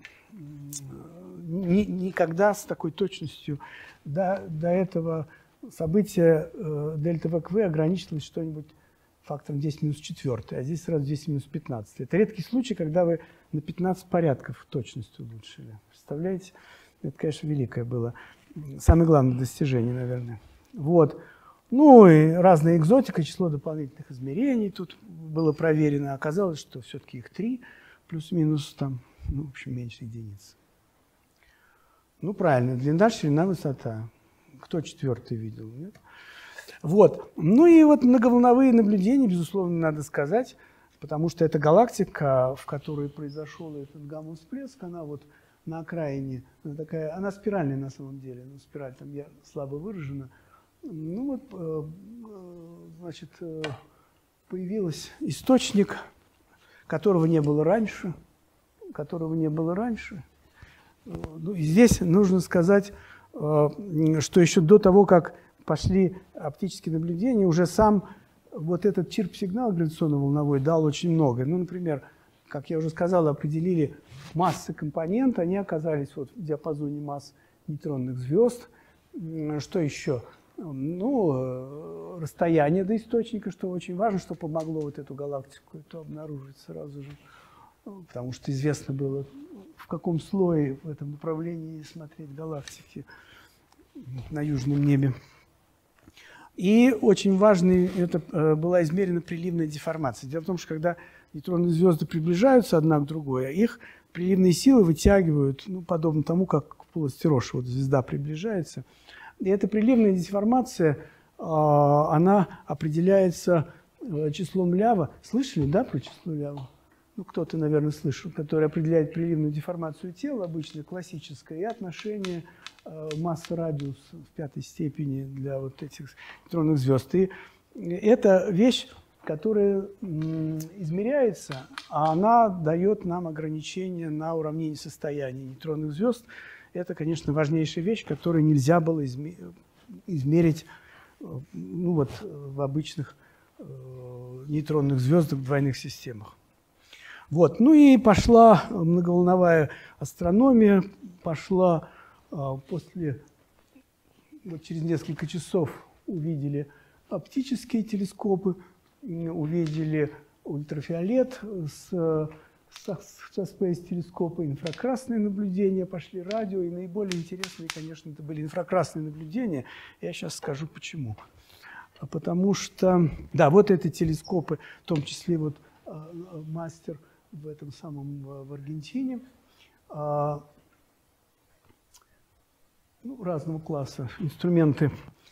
никогда с такой точностью до этого события дельта ВКВ ограничилось что-нибудь фактором 10-4, а здесь сразу 10-15. Это редкий случай, когда вы на 15 порядков точность улучшили. Представляете? Это, конечно, великое было. Самое главное достижение, наверное. Вот. Ну и разная экзотика, число дополнительных измерений тут было проверено. Оказалось, что все-таки их 3, плюс-минус там, ну, в общем, меньше единиц. Ну, правильно, длина, ширина, высота. Кто 4-й видел? Нет? Вот. Ну и вот многоволновые наблюдения, безусловно, надо сказать, потому что эта галактика, в которой произошел этот гамма-всплеск, она вот на окраине, она такая, она спиральная на самом деле, но спираль там слабо выражена. Ну вот, значит, появился источник, которого не было раньше, Ну, и здесь нужно сказать, что еще до того, как пошли оптические наблюдения, уже сам вот этот чирп-сигнал гравитационно-волновой дал очень много. Ну, например, как я уже сказал, определили массы компонента, они оказались вот в диапазоне масс нейтронных звезд. Что еще? Ну, расстояние до источника, что очень важно, что помогло вот эту галактику это обнаружить сразу же. Потому что известно было, в каком слое в этом направлении смотреть галактики на южном небе. И очень важной это была измерена приливная деформация. Дело в том, что когда нейтронные звезды приближаются одна к другой, их приливные силы вытягивают, ну, подобно тому, как в полости Роша вот звезда приближается. И эта приливная деформация, она определяется числом Лява. Слышали, да, про число Лява? Ну, кто-то, наверное, слышал, который определяет приливную деформацию тела, обычно классическое, и отношение масса-радиус в 5-й степени для вот этих нейтронных звезд. И это вещь, которая измеряется, а она дает нам ограничения на уравнение состояния нейтронных звезд. Это, конечно, важнейшая вещь, которую нельзя было измерить ну, вот, в обычных нейтронных звездах в двойных системах. Вот. Ну и пошла многоволновая астрономия, пошла после, вот через несколько часов увидели оптические телескопы, увидели ультрафиолет со спейс-телескопа, инфракрасные наблюдения, пошли радио, и наиболее интересные, конечно, это были инфракрасные наблюдения. Я сейчас скажу, почему. Потому что, да, вот эти телескопы, в том числе вот мастер в этом самом, в Аргентине, ну, разного класса инструменты.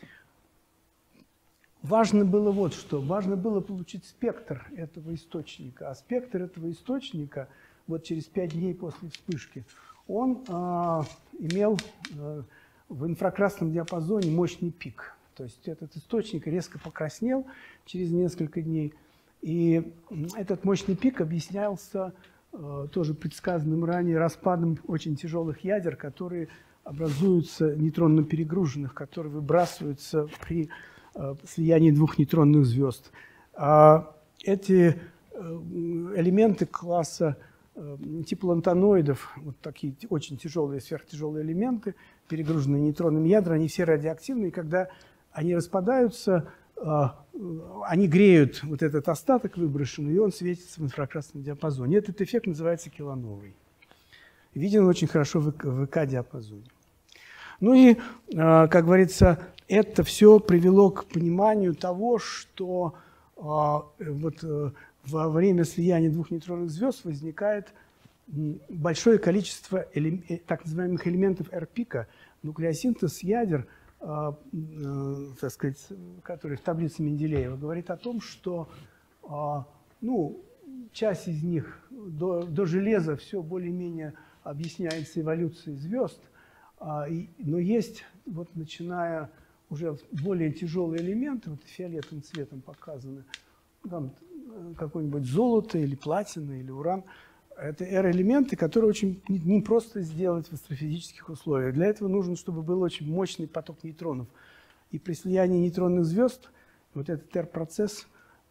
Важно было вот что. Важно было получить спектр этого источника. А спектр этого источника вот через 5 дней после вспышки, он имел в инфракрасном диапазоне мощный пик. То есть этот источник резко покраснел через несколько дней. И этот мощный пик объяснялся тоже предсказанным ранее распадом очень тяжелых ядер, которые образуются нейтронно перегруженных, которые выбрасываются при слиянии двух нейтронных звезд. Эти элементы класса типа лантаноидов, вот такие очень тяжелые, сверхтяжелые элементы, перегруженные нейтронными ядрами, они все радиоактивные, и когда они распадаются, они греют вот этот остаток выброшенный, и он светится в инфракрасном диапазоне. Этот эффект называется килоновый. Виден очень хорошо в ВК-диапазоне. Ну и, как говорится, это все привело к пониманию того, что вот во время слияния двух нейтронных звезд возникает большое количество так называемых элементов R-пика, нуклеосинтез ядер, так сказать, который в таблице Менделеева говорит о том, что ну, часть из них до железа все более-менее объясняется эволюцией звезд, но есть, вот начиная уже более тяжелые элементы, вот фиолетовым цветом показаны, там какое-нибудь золото или платина или уран. Это R-элементы, которые очень непросто сделать в астрофизических условиях. Для этого нужно, чтобы был очень мощный поток нейтронов. И при слиянии нейтронных звезд вот этот R-процесс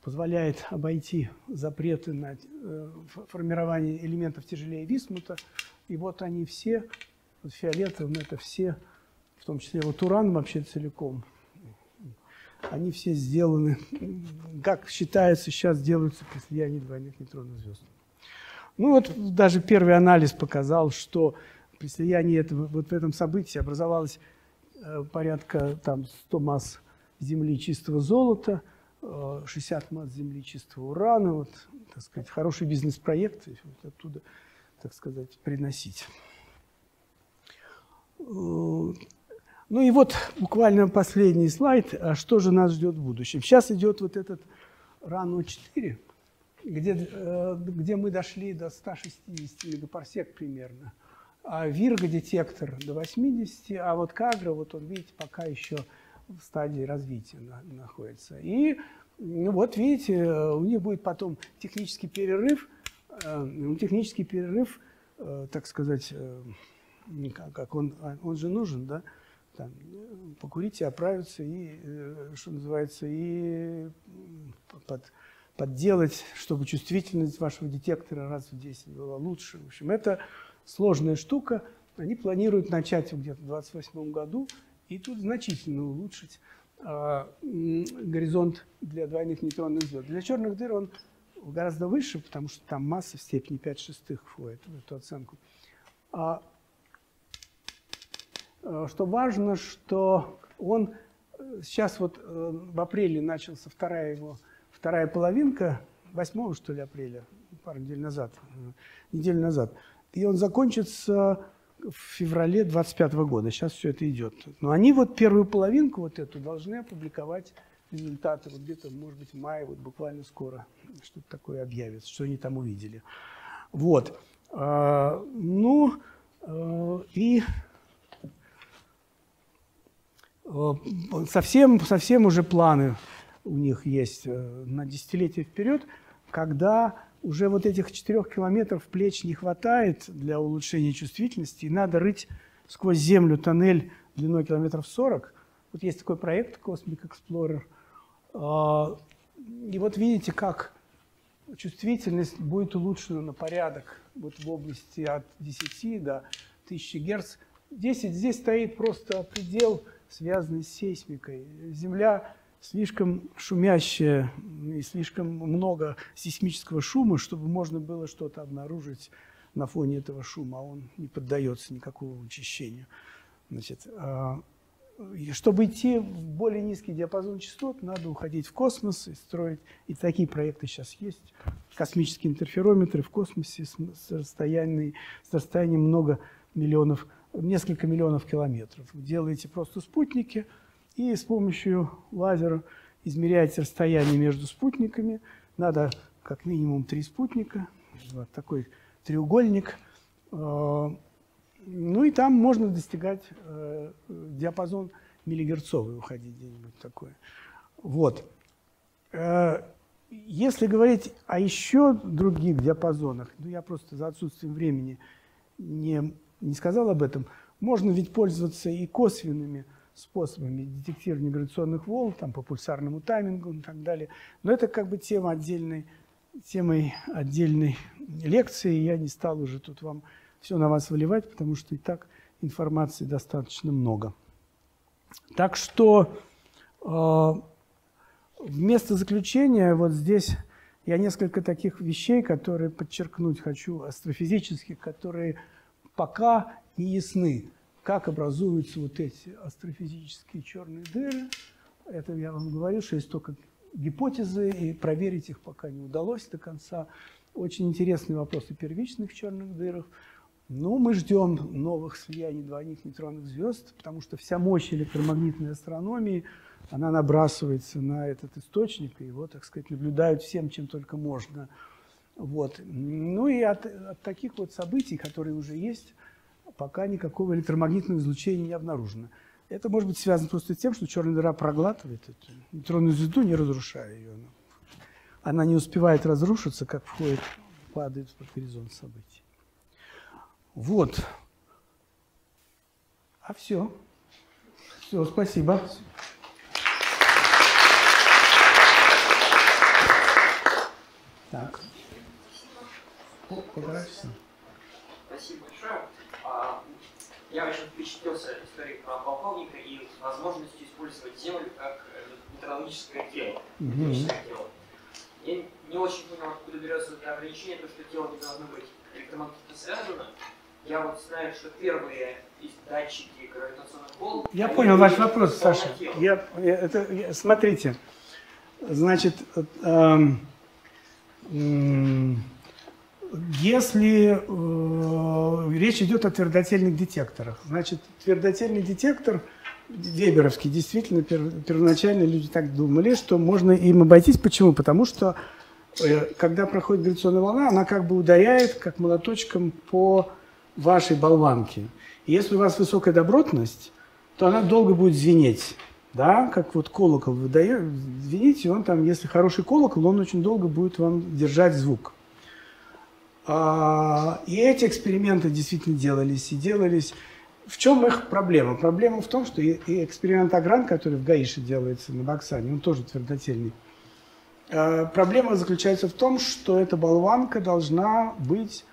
позволяет обойти запреты на формирование элементов тяжелее висмута. И вот они все, вот фиолетовым, это все, в том числе вот уран вообще целиком, они все сделаны, как считается, сейчас делаются при слиянии двойных нейтронных звезд. Ну вот даже первый анализ показал, что при слиянии этого, вот в этом событии образовалось порядка там 100 масс Земли чистого золота, 60 масс Земли чистого урана. Вот, так сказать, хороший бизнес-проект, вот оттуда, так сказать, приносить. Ну и вот буквально последний слайд. А что же нас ждет в будущем? Сейчас идет вот этот RANO-4, где мы дошли до 160 мегапарсек примерно. А Virgo-детектор до 80, а вот Кагра, вот он, видите, пока еще в стадии развития находится. И ну, вот видите, у них будет потом технический перерыв, так сказать, как он же нужен, да? Там, покурить и оправиться, и, что называется, и подделать, чтобы чувствительность вашего детектора раз в 10 была лучше. В общем, это сложная штука. Они планируют начать где-то в 2028 году и тут значительно улучшить горизонт для двойных нейтронных звезд. Для черных дыр он гораздо выше, потому что там масса в степени 5/6 входит в эту оценку. Что важно, что он сейчас вот в апреле начался вторая половинка, 8 что ли апреля, пару недель назад, и он закончится в феврале 2025 года. Сейчас все это идет. Но они вот первую половинку вот эту должны опубликовать результаты, вот где-то, может быть, в мае, вот буквально скоро что-то такое объявится, что они там увидели. Вот. И совсем уже планы у них есть на десятилетия вперед, когда уже вот этих 4 километров плеч не хватает для улучшения чувствительности, и надо рыть сквозь землю тоннель длиной километров 40. Вот есть такой проект Cosmic Explorer. И вот видите, как чувствительность будет улучшена на порядок вот в области от 10 до 1000 Гц. 10 здесь стоит просто предел, связанный с сейсмикой. Земля слишком шумящая и слишком много сейсмического шума, чтобы можно было что-то обнаружить на фоне этого шума, а он не поддается никакому вычищению. Значит, чтобы идти в более низкий диапазон частот, надо уходить в космос и строить. И такие проекты сейчас есть. Космические интерферометры в космосе с расстоянием несколько миллионов километров. Вы делаете просто спутники и с помощью лазера измеряете расстояние между спутниками. Надо как минимум 3 спутника, вот такой треугольник. Ну и там можно достигать диапазон миллигерцовый, уходить где-нибудь такое. Вот. Если говорить о еще других диапазонах, ну я просто за отсутствием времени не сказал об этом, можно ведь пользоваться и косвенными способами детектирования гравитационных волн, там, по пульсарному таймингу и так далее. Но это как бы темой отдельной лекции. Я не стал уже тут вам все на вас выливать, потому что и так информации достаточно много. Так что вместо заключения вот здесь я несколько таких вещей, которые подчеркнуть хочу, астрофизических, которые пока не ясны, как образуются вот эти астрофизические черные дыры. Это я вам говорю, что есть только гипотезы, и проверить их пока не удалось до конца. Очень интересные вопросы первичных черных дырах. Ну, мы ждем новых слияний двойных нейтронных звезд, потому что вся мощь электромагнитной астрономии, она набрасывается на этот источник, и его, так сказать, наблюдают всем, чем только можно. Вот. Ну и от таких вот событий, которые уже есть, пока никакого электромагнитного излучения не обнаружено. Это может быть связано просто с тем, что черная дыра проглатывает эту нейтронную звезду, не разрушая ее. Она не успевает разрушиться, как падает под горизонт событий. Вот. А все. Все, спасибо. Так. Пограйся. Спасибо большое. Я очень впечатлился историей про полковника и возможностью использовать Землю как метеорологическое тело. Я не очень понял, откуда берется это ограничение, то, что тело не должно быть электромагнитно связано. Я вот знаю, что первые датчики гравитационных волн... Я понял ваш вопрос, Саша. Смотрите, значит, если речь идет о твердотельных детекторах, значит, твердотельный детектор веберовский, действительно, первоначально люди так думали, что можно им обойтись. Почему? Потому что, когда проходит гравитационная волна, она как бы ударяет, как молоточком, по вашей болванке. И если у вас высокая добротность, то она долго будет звенеть. Да? Как вот колокол выдает, звенить, и он там, если хороший колокол, он очень долго будет вам держать звук. И эти эксперименты действительно делались и делались. В чем их проблема? Проблема в том, что и эксперимент Агран, который в Гаише делается на Баксане, он тоже твердотельный. Проблема заключается в том, что эта болванка должна быть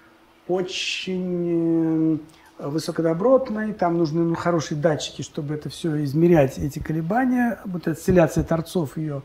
очень высокодобротной, там нужны хорошие датчики, чтобы это все измерять, эти колебания, вот осцилляция торцов ее.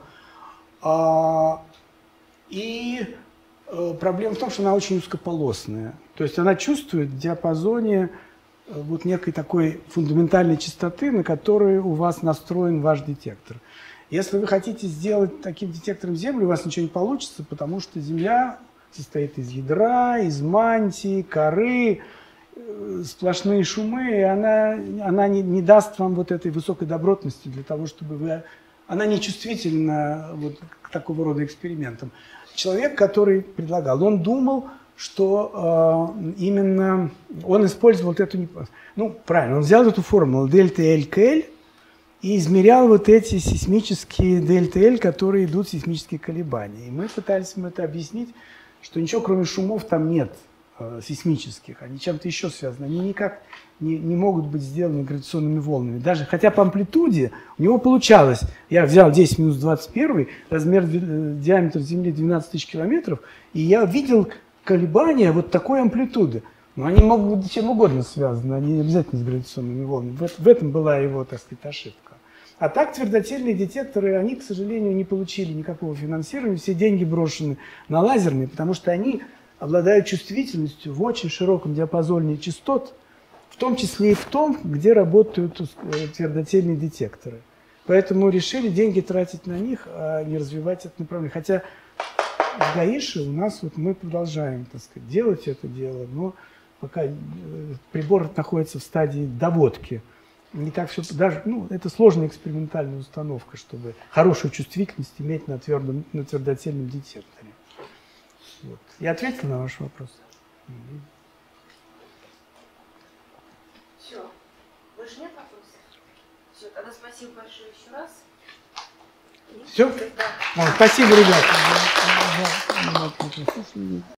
И проблема в том, что она очень узкополосная. То есть она чувствует в диапазоне вот некой такой фундаментальной частоты, на которую у вас настроен ваш детектор. Если вы хотите сделать таким детектором Землю, у вас ничего не получится, потому что Земля состоит из ядра, из мантии, коры, сплошные шумы, и она не даст вам вот этой высокой добротности для того, чтобы вы... Она не чувствительна вот к такого рода экспериментам. Человек, который предлагал, он думал, что именно он использовал вот эту... Ну, правильно, он взял эту формулу дельта ЛКЛ и измерял вот эти сейсмические дельта Л, которые идут сейсмические колебания. И мы пытались ему это объяснить, что ничего кроме шумов там нет сейсмических, они чем-то еще связаны, они никак не могут быть сделаны гравитационными волнами. Даже, хотя по амплитуде у него получалось, я взял 10 минус 21, размер диаметра Земли 12 тысяч километров, и я видел колебания вот такой амплитуды. Но они могут быть чем угодно связаны, они не обязательно с гравитационными волнами. В этом была его, так сказать, ошибка. А так твердотельные детекторы, они, к сожалению, не получили никакого финансирования, все деньги брошены на лазерные, потому что они обладают чувствительностью в очень широком диапазоне частот, в том числе и в том, где работают твердотельные детекторы. Поэтому решили деньги тратить на них, а не развивать это направление. Хотя в Гаише у нас вот мы продолжаем, так сказать, делать это дело, но пока прибор находится в стадии доводки. Не так все, даже, это сложная экспериментальная установка, чтобы хорошую чувствительность иметь на твердотельном детекторе. Вот. Я ответил на ваш вопрос. Все. Больше нет вопросов? Все, тогда спасибо большое еще раз. Все? Да. Спасибо, ребята.